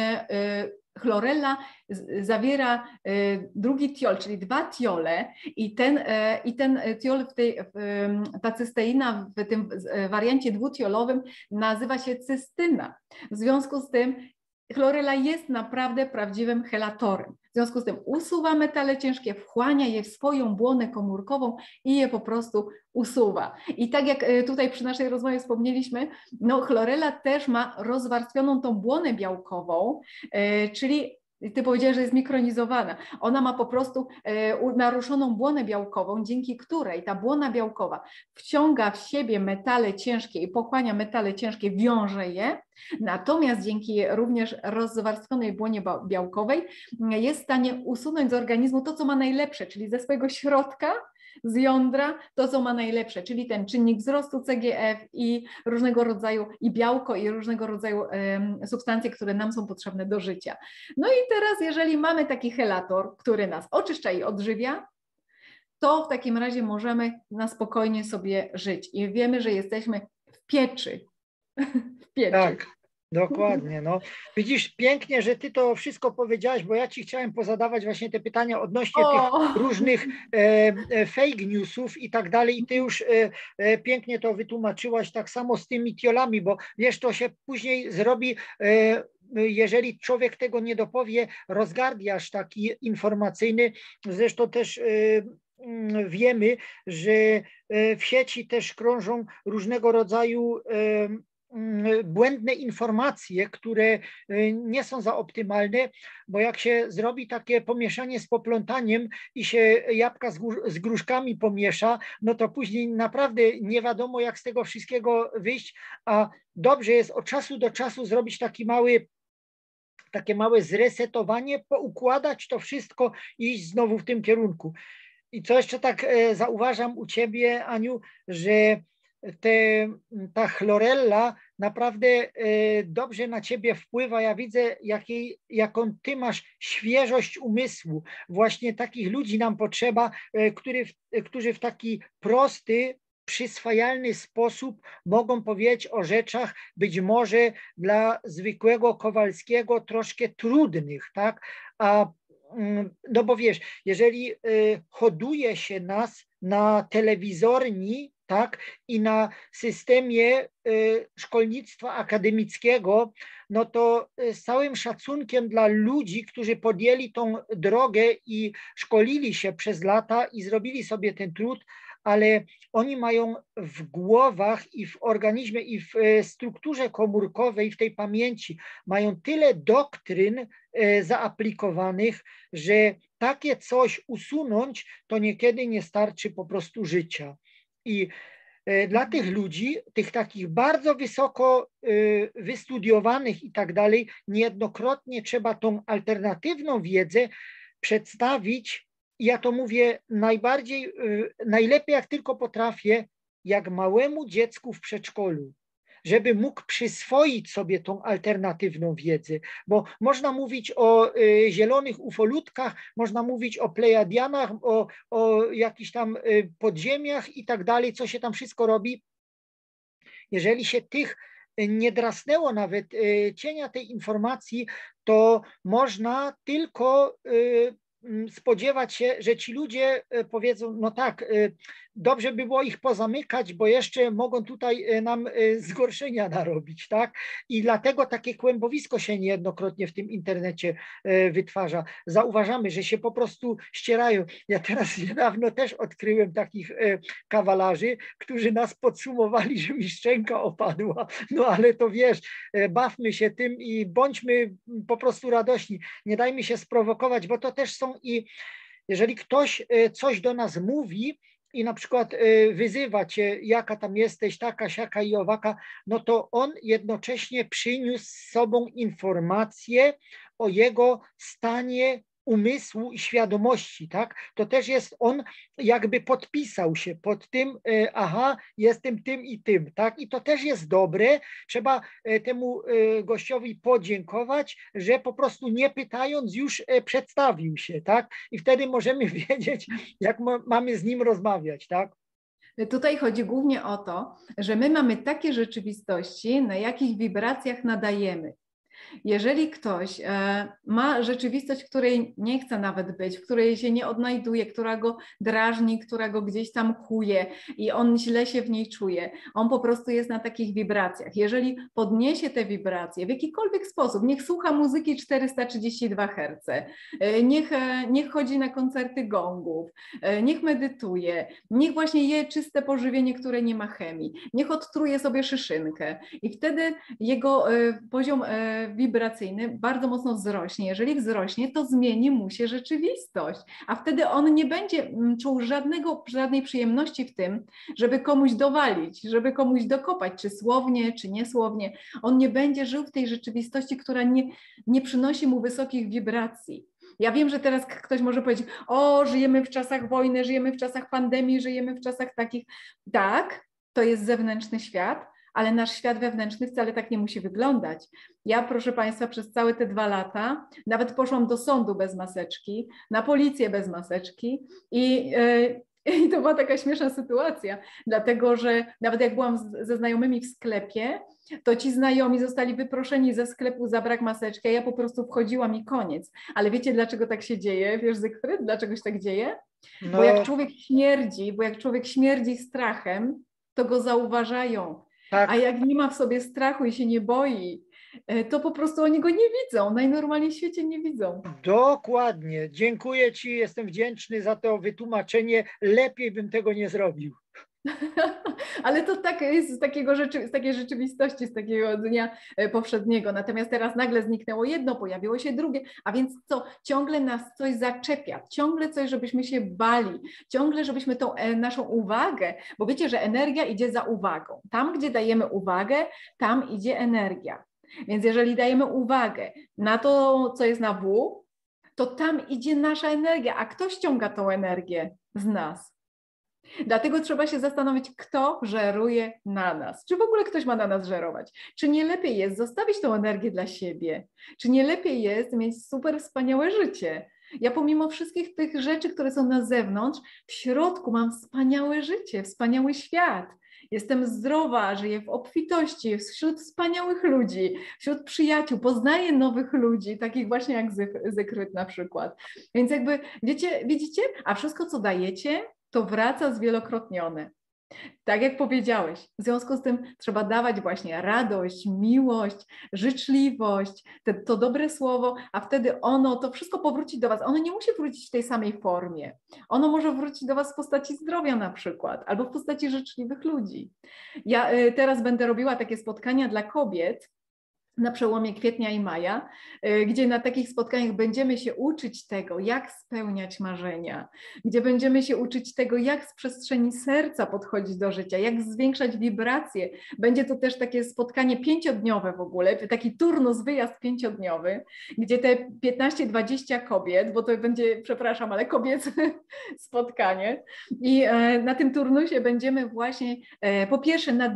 chlorella zawiera drugi tiol, czyli 2 tiole i ten tiol, ta cysteina w tym wariancie dwutiolowym nazywa się cystyna. W związku z tym chlorella jest naprawdę prawdziwym chelatorem. W związku z tym usuwa metale ciężkie, wchłania je w swoją błonę komórkową i je po prostu usuwa. I tak jak tutaj przy naszej rozmowie wspomnieliśmy, no chlorella też ma rozwarstwioną tą błonę białkową, czyli ty powiedziałeś, że jest mikronizowana. Ona ma po prostu naruszoną błonę białkową, dzięki której ta błona białkowa wciąga w siebie metale ciężkie i pochłania metale ciężkie, wiąże je. Natomiast dzięki również rozwarstwionej błonie białkowej jest w stanie usunąć z organizmu to, co ma najlepsze, czyli ze swojego środka, z jądra, to, co ma najlepsze, czyli ten czynnik wzrostu CGF i różnego rodzaju i białko i różnego rodzaju substancje, które nam są potrzebne do życia. No i teraz, jeżeli mamy taki chelator, który nas oczyszcza i odżywia, to w takim razie możemy na spokojnie sobie żyć i wiemy, że jesteśmy w pieczy. W pieczy. Tak. Dokładnie. No. Widzisz, pięknie, że ty to wszystko powiedziałaś, bo ja ci chciałem pozadawać właśnie te pytania odnośnie tych różnych fake newsów i tak dalej i ty już pięknie to wytłumaczyłaś tak samo z tymi tiolami, bo wiesz, to się później zrobi, jeżeli człowiek tego nie dopowie, rozgardiasz taki informacyjny, zresztą też wiemy, że w sieci też krążą różnego rodzaju błędne informacje, które nie są za optymalne, bo jak się zrobi takie pomieszanie z poplątaniem i się jabłka z gruszkami pomiesza, no to później naprawdę nie wiadomo, jak z tego wszystkiego wyjść, a dobrze jest od czasu do czasu zrobić takie małe zresetowanie, poukładać to wszystko i iść znowu w tym kierunku. I co jeszcze tak zauważam u ciebie, Aniu, że ta chlorella naprawdę dobrze na ciebie wpływa. Ja widzę, jaką ty masz świeżość umysłu. Właśnie takich ludzi nam potrzeba, którzy w taki prosty, przyswajalny sposób mogą powiedzieć o rzeczach być może dla zwykłego Kowalskiego troszkę trudnych, tak? No bo wiesz, jeżeli hoduje się nas na telewizorni, tak, i na systemie szkolnictwa akademickiego, no to z całym szacunkiem dla ludzi, którzy podjęli tą drogę i szkolili się przez lata i zrobili sobie ten trud, ale oni mają w głowach i w organizmie, i w strukturze komórkowej, w tej pamięci, mają tyle doktryn zaaplikowanych, że takie coś usunąć, to niekiedy nie starczy po prostu życia. I dla tych ludzi, tych takich bardzo wysoko wystudiowanych i tak dalej, niejednokrotnie trzeba tą alternatywną wiedzę przedstawić. Ja to mówię najbardziej, najlepiej jak tylko potrafię, jak małemu dziecku w przedszkolu, żeby mógł przyswoić sobie tą alternatywną wiedzę, bo można mówić o zielonych ufolutkach, można mówić o plejadianach, o jakichś tam podziemiach i tak dalej, co się tam wszystko robi. Jeżeli się tych nie drasnęło nawet cienia tej informacji, to można tylko spodziewać się, że ci ludzie powiedzą, no tak, dobrze by było ich pozamykać, bo jeszcze mogą tutaj nam zgorszenia narobić, tak? I dlatego takie kłębowisko się niejednokrotnie w tym internecie wytwarza. Zauważamy, że się po prostu ścierają. Ja teraz niedawno też odkryłem takich kawalarzy, którzy nas podsumowali, że mi szczęka opadła. No ale to wiesz, bawmy się tym i bądźmy po prostu radośni. Nie dajmy się sprowokować, bo to też są i jeżeli ktoś coś do nas mówi i na przykład wyzywa cię, jaka tam jesteś, taka, siaka i owaka, no to on jednocześnie przyniósł z sobą informację o jego stanie umysłu i świadomości, tak? To też jest, on jakby podpisał się pod tym, aha, jestem tym i tym, tak? I to też jest dobre, trzeba temu gościowi podziękować, że po prostu nie pytając już przedstawił się, tak? I wtedy możemy wiedzieć, jak mamy z nim rozmawiać, tak? Tutaj chodzi głównie o to, że my mamy takie rzeczywistości, na jakich wibracjach nadajemy. Jeżeli ktoś ma rzeczywistość, w której nie chce nawet być, w której się nie odnajduje, która go drażni, która go gdzieś tam kuje i on źle się w niej czuje, on po prostu jest na takich wibracjach. Jeżeli podniesie te wibracje w jakikolwiek sposób, niech słucha muzyki 432 Hz, niech chodzi na koncerty gongów, niech medytuje, niech właśnie je czyste pożywienie, które nie ma chemii, niech odtruje sobie szyszynkę i wtedy jego poziom wibracyjny bardzo mocno wzrośnie. Jeżeli wzrośnie, to zmieni mu się rzeczywistość, a wtedy on nie będzie czuł żadnej przyjemności w tym, żeby komuś dowalić, żeby komuś dokopać, czy słownie, czy niesłownie. On nie będzie żył w tej rzeczywistości, która nie przynosi mu wysokich wibracji. Ja wiem, że teraz ktoś może powiedzieć, o, żyjemy w czasach wojny, żyjemy w czasach pandemii, żyjemy w czasach takich. Tak, to jest zewnętrzny świat, ale nasz świat wewnętrzny wcale tak nie musi wyglądać. Ja, proszę Państwa, przez całe te 2 lata nawet poszłam do sądu bez maseczki, na policję bez maseczki i to była taka śmieszna sytuacja, dlatego że nawet jak byłam ze znajomymi w sklepie, to ci znajomi zostali wyproszeni ze sklepu za brak maseczki, a ja po prostu wchodziłam i koniec. Ale wiecie, dlaczego tak się dzieje? Wiesz, Zygfryd, dlaczego się tak dzieje? No. Bo jak człowiek śmierdzi strachem, to go zauważają. Tak. A jak nie ma w sobie strachu i się nie boi, to po prostu oni go nie widzą. Najnormalniej w świecie nie widzą. Dokładnie. Dziękuję Ci, jestem wdzięczny za to wytłumaczenie. Lepiej bym tego nie zrobił. Ale to tak jest z takiej rzeczywistości, z takiego dnia powszedniego. Natomiast teraz nagle zniknęło jedno, pojawiło się drugie, a więc co? Ciągle nas coś zaczepia, ciągle coś, żebyśmy się bali, ciągle żebyśmy tą naszą uwagę, bo wiecie, że energia idzie za uwagą. Tam, gdzie dajemy uwagę, tam idzie energia. Więc jeżeli dajemy uwagę na to, co jest na W, to tam idzie nasza energia, a kto ściąga tą energię z nas? Dlatego trzeba się zastanowić, kto żeruje na nas. Czy w ogóle ktoś ma na nas żerować? Czy nie lepiej jest zostawić tą energię dla siebie? Czy nie lepiej jest mieć super wspaniałe życie? Ja pomimo wszystkich tych rzeczy, które są na zewnątrz, w środku mam wspaniałe życie, wspaniały świat. Jestem zdrowa, żyję w obfitości, wśród wspaniałych ludzi, wśród przyjaciół, poznaję nowych ludzi, takich właśnie jak Zygfryd na przykład. Więc jakby, widzicie? A wszystko, co dajecie, to wraca zwielokrotnione. Tak jak powiedziałeś, w związku z tym trzeba dawać właśnie radość, miłość, życzliwość, to dobre słowo, a wtedy to wszystko powróci do was. Ono nie musi wrócić w tej samej formie. Ono może wrócić do was w postaci zdrowia na przykład, albo w postaci życzliwych ludzi. Ja teraz będę robiła takie spotkania dla kobiet, na przełomie kwietnia i maja, gdzie na takich spotkaniach będziemy się uczyć tego, jak spełniać marzenia, gdzie będziemy się uczyć tego, jak z przestrzeni serca podchodzić do życia, jak zwiększać wibracje. Będzie to też takie spotkanie 5-dniowe w ogóle, taki turnus, wyjazd 5-dniowy, gdzie te 15-20 kobiet, bo to będzie, przepraszam, ale kobiece spotkanie. I na tym turnusie będziemy właśnie po pierwsze na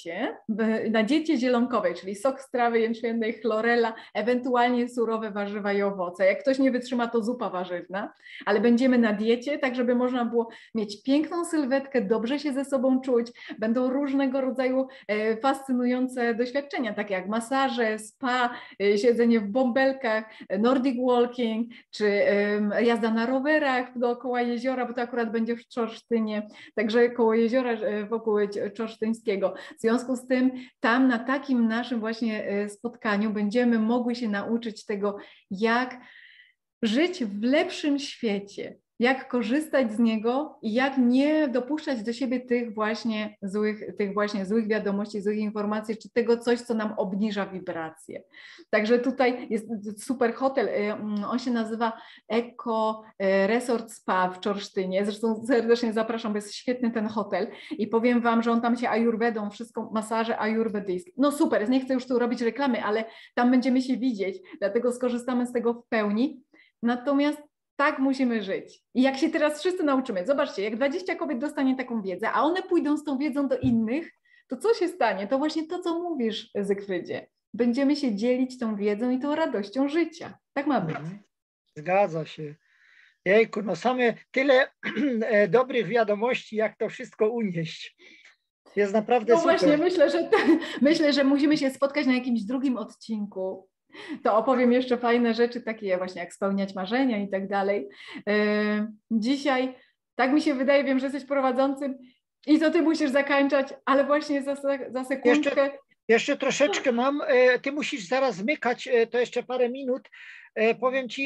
diecie zielonkowej, czyli sok z trawy jęczmiennej, chlorella, ewentualnie surowe warzywa i owoce. Jak ktoś nie wytrzyma, to zupa warzywna, ale będziemy na diecie, tak żeby można było mieć piękną sylwetkę, dobrze się ze sobą czuć. Będą różnego rodzaju fascynujące doświadczenia, takie jak masaże, spa, siedzenie w bąbelkach, nordic walking, czy jazda na rowerach dookoła jeziora, bo to akurat będzie w Czorsztynie, także koło jeziora wokół Czorsztyńskiego. W związku z tym tam na takim naszym właśnie spotkaniu będziemy mogły się nauczyć tego, jak żyć w lepszym świecie, jak korzystać z niego i jak nie dopuszczać do siebie tych właśnie złych wiadomości, złych informacji, czy tego coś, co nam obniża wibracje. Także tutaj jest super hotel, on się nazywa Eco Resort Spa w Czorsztynie, zresztą serdecznie zapraszam, bo jest świetny ten hotel i powiem wam, że on tam się ajurwedą, wszystko, masaże ajurwedyjskie. No super, nie chcę już tu robić reklamy, ale tam będziemy się widzieć, dlatego skorzystamy z tego w pełni. Natomiast tak musimy żyć. I jak się teraz wszyscy nauczymy, zobaczcie, jak 20 kobiet dostanie taką wiedzę, a one pójdą z tą wiedzą do innych, to co się stanie? To właśnie to, co mówisz, Zygfrydzie. Będziemy się dzielić tą wiedzą i tą radością życia. Tak ma być. Zgadza się. Jejku, no same tyle dobrych wiadomości, jak to wszystko unieść. Jest naprawdę super. Właśnie, myślę, że musimy się spotkać na jakimś drugim odcinku. To opowiem jeszcze fajne rzeczy, takie właśnie jak spełniać marzenia i tak dalej. Dzisiaj, tak mi się wydaje, wiem, że jesteś prowadzącym i to ty musisz zakończać, ale właśnie za sekundkę. Jeszcze troszeczkę mam. Ty musisz zaraz zmykać, to jeszcze parę minut. Powiem ci,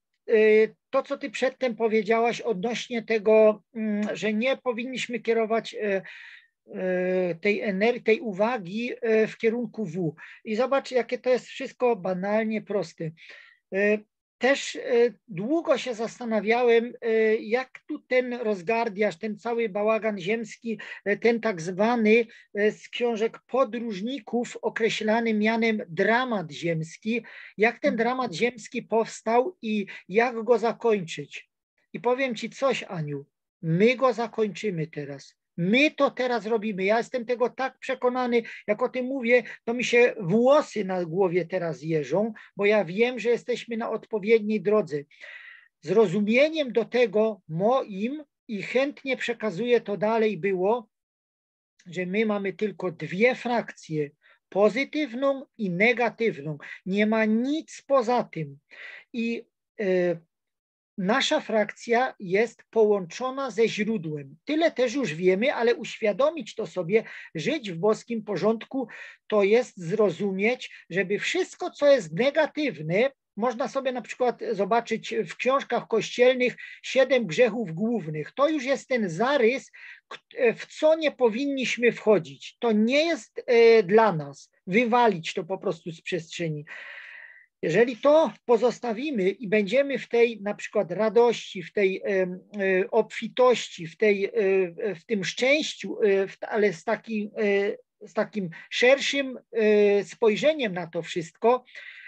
to co ty przedtem powiedziałaś odnośnie tego, że nie powinniśmy kierować tej energii, tej uwagi w kierunku W. I zobacz, jakie to jest wszystko banalnie proste. Też długo się zastanawiałem, jak tu ten rozgardiasz, ten cały bałagan ziemski, ten tak zwany z książek podróżników określany mianem dramat ziemski, jak ten dramat ziemski powstał i jak go zakończyć. I powiem ci coś, Aniu, my go zakończymy teraz. My to teraz robimy. Ja jestem tego tak przekonany, jak o tym mówię, to mi się włosy na głowie teraz jeżą, bo ja wiem, że jesteśmy na odpowiedniej drodze. Zrozumieniem do tego moim i chętnie przekazuję to dalej było, że my mamy tylko dwie frakcje, pozytywną i negatywną. Nie ma nic poza tym. I nasza frakcja jest połączona ze źródłem. Tyle też już wiemy, ale uświadomić to sobie, żyć w boskim porządku, to jest zrozumieć, żeby wszystko, co jest negatywne, można sobie na przykład zobaczyć w książkach kościelnych 7 grzechów głównych. To już jest ten zarys, w co nie powinniśmy wchodzić. To nie jest dla nas. Wywalić to po prostu z przestrzeni. Jeżeli to pozostawimy i będziemy w tej na przykład radości, w tej obfitości, w tym szczęściu, ale z takim szerszym spojrzeniem na to wszystko,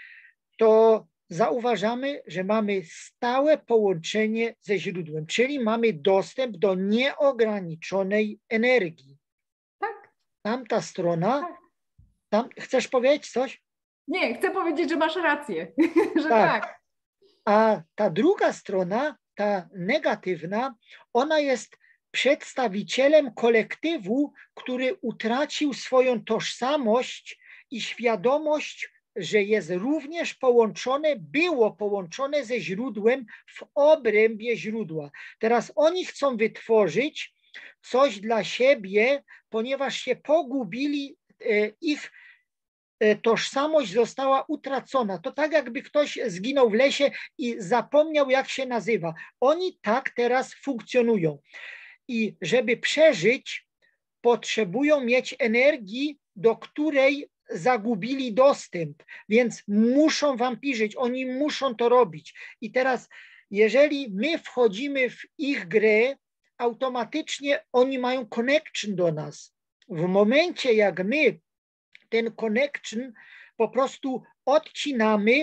to zauważamy, że mamy stałe połączenie ze źródłem, czyli mamy dostęp do nieograniczonej energii. Tak. Tamta strona, chcesz powiedzieć coś? Nie, chcę powiedzieć, że masz rację, że tak. A ta druga strona, ta negatywna, ona jest przedstawicielem kolektywu, który utracił swoją tożsamość i świadomość, że jest również połączone, było połączone ze źródłem w obrębie źródła. Teraz oni chcą wytworzyć coś dla siebie, ponieważ się pogubili, ich tożsamość została utracona. To tak, jakby ktoś zginął w lesie i zapomniał, jak się nazywa. Oni tak teraz funkcjonują. I żeby przeżyć, potrzebują mieć energii, do której zagubili dostęp, więc muszą wampirzyć, oni muszą to robić. I teraz, jeżeli my wchodzimy w ich grę, automatycznie oni mają connection do nas. W momencie, jak my ten connection po prostu odcinamy,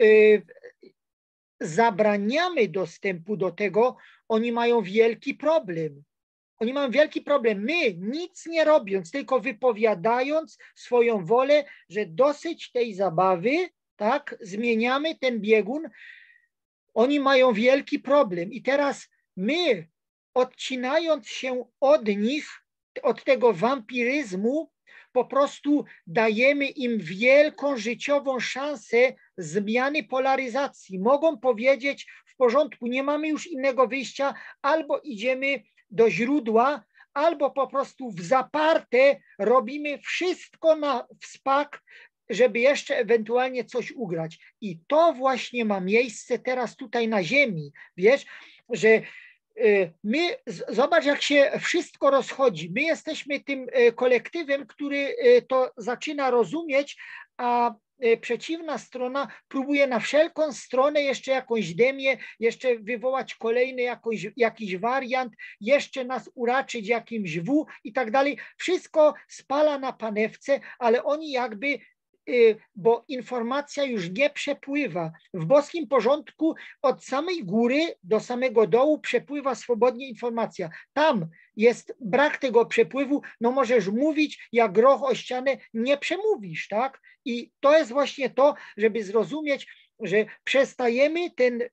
zabraniamy dostępu do tego, oni mają wielki problem. Oni mają wielki problem. My, nic nie robiąc, tylko wypowiadając swoją wolę, że dosyć tej zabawy, tak, zmieniamy ten biegun, oni mają wielki problem. I teraz my, odcinając się od nich, od tego wampiryzmu, po prostu dajemy im wielką życiową szansę zmiany polaryzacji. Mogą powiedzieć, w porządku, nie mamy już innego wyjścia, albo idziemy do źródła, albo po prostu w zaparte robimy wszystko na wspak, żeby jeszcze ewentualnie coś ugrać. I to właśnie ma miejsce teraz tutaj na ziemi. Wiesz, że my, zobacz, jak się wszystko rozchodzi. My jesteśmy tym kolektywem, który to zaczyna rozumieć, a przeciwna strona próbuje na wszelką stronę jeszcze jakąś demię, jeszcze wywołać kolejny jakiś wariant, jeszcze nas uraczyć jakimś W i tak dalej. Wszystko spala na panewce, ale oni jakby, bo informacja już nie przepływa. W boskim porządku od samej góry do samego dołu przepływa swobodnie informacja. Tam jest brak tego przepływu, no możesz mówić jak groch o ścianę, nie przemówisz, tak? I to jest właśnie to, żeby zrozumieć, że przestajemy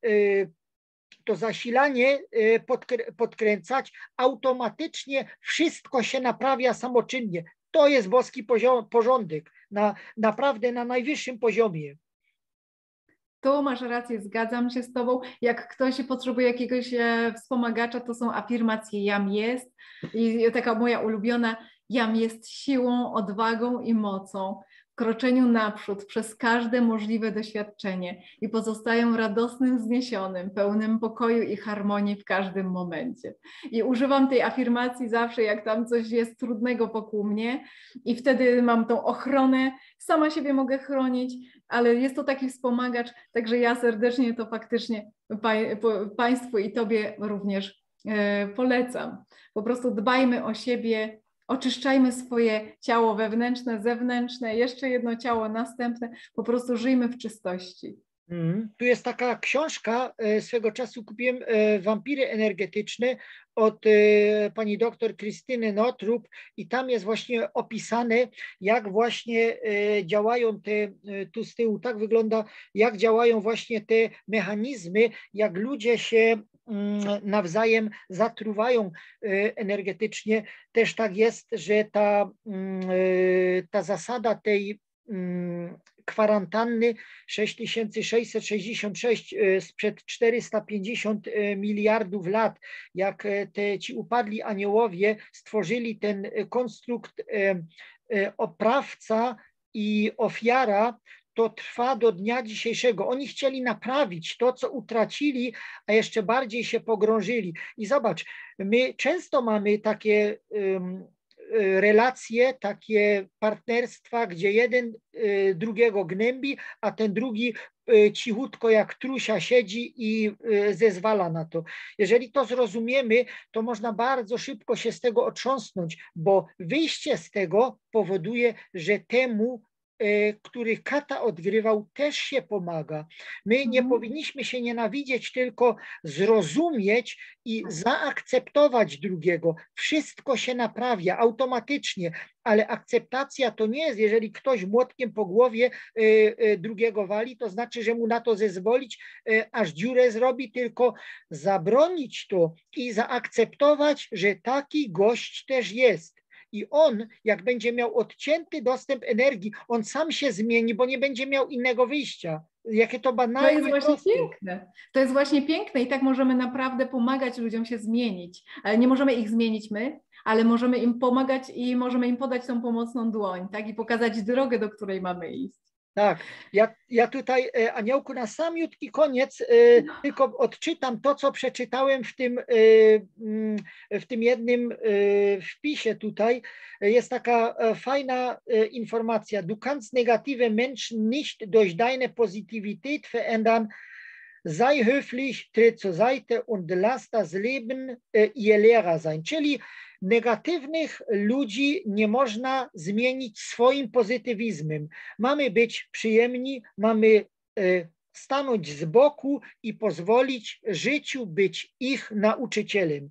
to zasilanie podkręcać, automatycznie wszystko się naprawia samoczynnie. To jest boski porządek, naprawdę na najwyższym poziomie. Tu masz rację, zgadzam się z Tobą. Jak ktoś potrzebuje jakiegoś wspomagacza, to są afirmacje jam jest i taka moja ulubiona, jam jest siłą, odwagą i mocą, w kroczeniu naprzód przez każde możliwe doświadczenie i pozostają radosnym, wzniesionym, pełnym pokoju i harmonii w każdym momencie. I używam tej afirmacji zawsze, jak tam coś jest trudnego wokół mnie i wtedy mam tą ochronę, sama siebie mogę chronić, ale jest to taki wspomagacz, także ja serdecznie to faktycznie Państwu i Tobie również polecam. Po prostu dbajmy o siebie, oczyszczajmy swoje ciało wewnętrzne, zewnętrzne, jeszcze jedno ciało następne, po prostu żyjmy w czystości. Tu jest taka książka, swego czasu kupiłem, Wampiry energetyczne od pani doktor Krystyny Notrub i tam jest właśnie opisane, jak właśnie działają te, tu z tyłu tak wygląda, jak działają właśnie te mechanizmy, jak ludzie się nawzajem zatruwają energetycznie. Też tak jest, że ta zasada tej kwarantanny 6666 sprzed 450 miliardów lat, jak ci upadli aniołowie stworzyli ten konstrukt oprawca i ofiara, to trwa do dnia dzisiejszego. Oni chcieli naprawić to, co utracili, a jeszcze bardziej się pogrążyli. I zobacz, my często mamy takie relacje, takie partnerstwa, gdzie jeden drugiego gnębi, a ten drugi cichutko jak trusia siedzi i zezwala na to. Jeżeli to zrozumiemy, to można bardzo szybko się z tego otrząsnąć, bo wyjście z tego powoduje, że temu, który kata odgrywał, też się pomaga. My nie powinniśmy się nienawidzieć, tylko zrozumieć i zaakceptować drugiego. Wszystko się naprawia automatycznie, ale akceptacja to nie jest, jeżeli ktoś młotkiem po głowie drugiego wali, to znaczy, że mu na to zezwolić, aż dziurę zrobi, tylko zabronić to i zaakceptować, że taki gość też jest. I on, jak będzie miał odcięty dostęp energii, on sam się zmieni, bo nie będzie miał innego wyjścia. Jakie to To banalne. jest właśnie piękne. To jest właśnie piękne i tak możemy naprawdę pomagać ludziom się zmienić. Ale nie możemy ich zmienić my, ale możemy im pomagać i możemy im podać tą pomocną dłoń, tak? I pokazać drogę, do której mamy iść. Tak, ja tutaj, Aniołku, na samiutki koniec tylko odczytam to, co przeczytałem w tym jednym wpisie tutaj. Jest taka fajna informacja. Du kannst negative Menschen nicht durch deine Positivität verändern. Sei höflich, tritt zur Seite und lass das Leben ihr Lehrer sein. Czyli negatywnych ludzi nie można zmienić swoim pozytywizmem. Mamy być przyjemni, mamy stanąć z boku i pozwolić życiu być ich nauczycielem.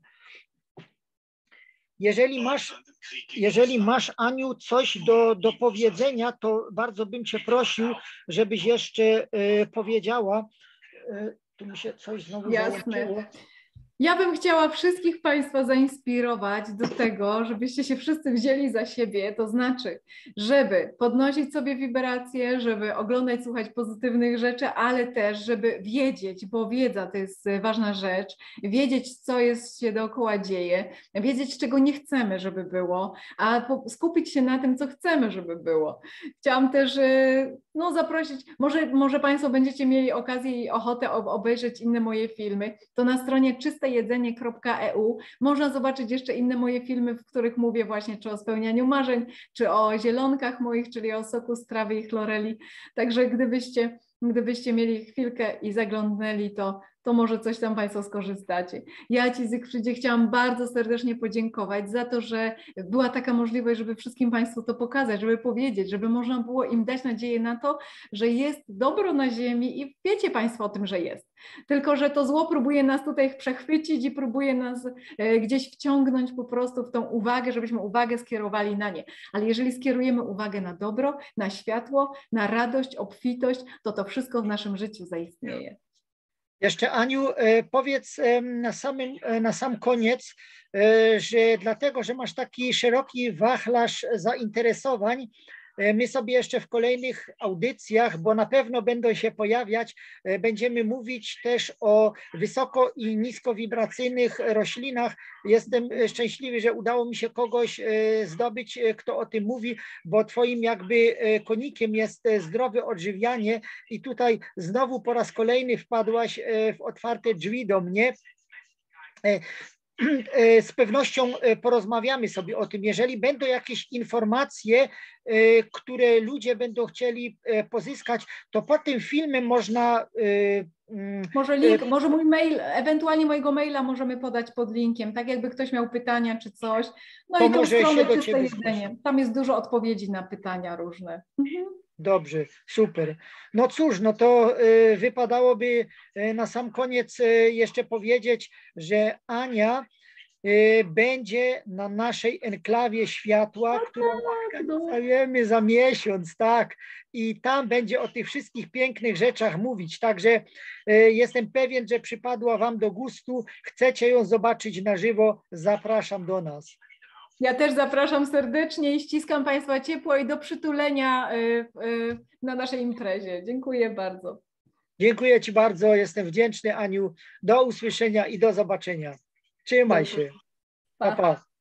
Jeżeli masz, Aniu, coś do powiedzenia, to bardzo bym cię prosił, żebyś jeszcze powiedziała. Tu mi się coś znowu załączyło. Ja bym chciała wszystkich Państwa zainspirować do tego, żebyście się wszyscy wzięli za siebie, to znaczy, żeby podnosić sobie wibracje, żeby oglądać, słuchać pozytywnych rzeczy, ale też, żeby wiedzieć, bo wiedza to jest ważna rzecz, wiedzieć, co się dookoła dzieje, wiedzieć, czego nie chcemy, żeby było, a skupić się na tym, co chcemy, żeby było. Chciałam też zaprosić, może Państwo będziecie mieli okazję i ochotę obejrzeć inne moje filmy, to na stronie czystejedzenie.eu można zobaczyć jeszcze inne moje filmy, w których mówię właśnie czy o spełnianiu marzeń, czy o zielonkach moich, czyli o soku z trawy i chloreli. Także gdybyście mieli chwilkę i zaglądnęli, to może coś tam Państwo skorzystacie. Ja Ci, Zygfrydzie, chciałam bardzo serdecznie podziękować za to, że była taka możliwość, żeby wszystkim Państwu to pokazać, żeby powiedzieć, żeby można było im dać nadzieję na to, że jest dobro na ziemi i wiecie Państwo o tym, że jest. Tylko że to zło próbuje nas tutaj przechwycić i próbuje nas gdzieś wciągnąć po prostu w tą uwagę, żebyśmy uwagę skierowali na nie. Ale jeżeli skierujemy uwagę na dobro, na światło, na radość, obfitość, to wszystko w naszym życiu zaistnieje. Jeszcze, Aniu, powiedz na sam koniec, że dlatego, że masz taki szeroki wachlarz zainteresowań, my sobie jeszcze w kolejnych audycjach, bo na pewno będą się pojawiać, będziemy mówić też o wysoko i niskowibracyjnych roślinach. Jestem szczęśliwy, że udało mi się kogoś zdobyć, kto o tym mówi, bo twoim jakby konikiem jest zdrowe odżywianie i tutaj znowu po raz kolejny wpadłaś w otwarte drzwi do mnie. Z pewnością porozmawiamy sobie o tym. Jeżeli będą jakieś informacje, które ludzie będą chcieli pozyskać, to pod tym filmem można... Może link, może mój mail, ewentualnie mojego maila możemy podać pod linkiem, tak jakby ktoś miał pytania czy coś. No i tą stronę Czyste Jedzenie. Tam jest dużo odpowiedzi na pytania różne. Dobrze, super. No cóż, no to wypadałoby na sam koniec jeszcze powiedzieć, że Ania będzie na naszej enklawie światła, którą organizujemy za miesiąc, tak. I tam będzie o tych wszystkich pięknych rzeczach mówić. Także jestem pewien, że przypadła Wam do gustu. Chcecie ją zobaczyć na żywo? Zapraszam do nas. Ja też zapraszam serdecznie i ściskam Państwa ciepło i do przytulenia na naszej imprezie. Dziękuję bardzo. Dziękuję Ci bardzo. Jestem wdzięczny, Aniu. Do usłyszenia i do zobaczenia. Trzymaj się. Pa, pa.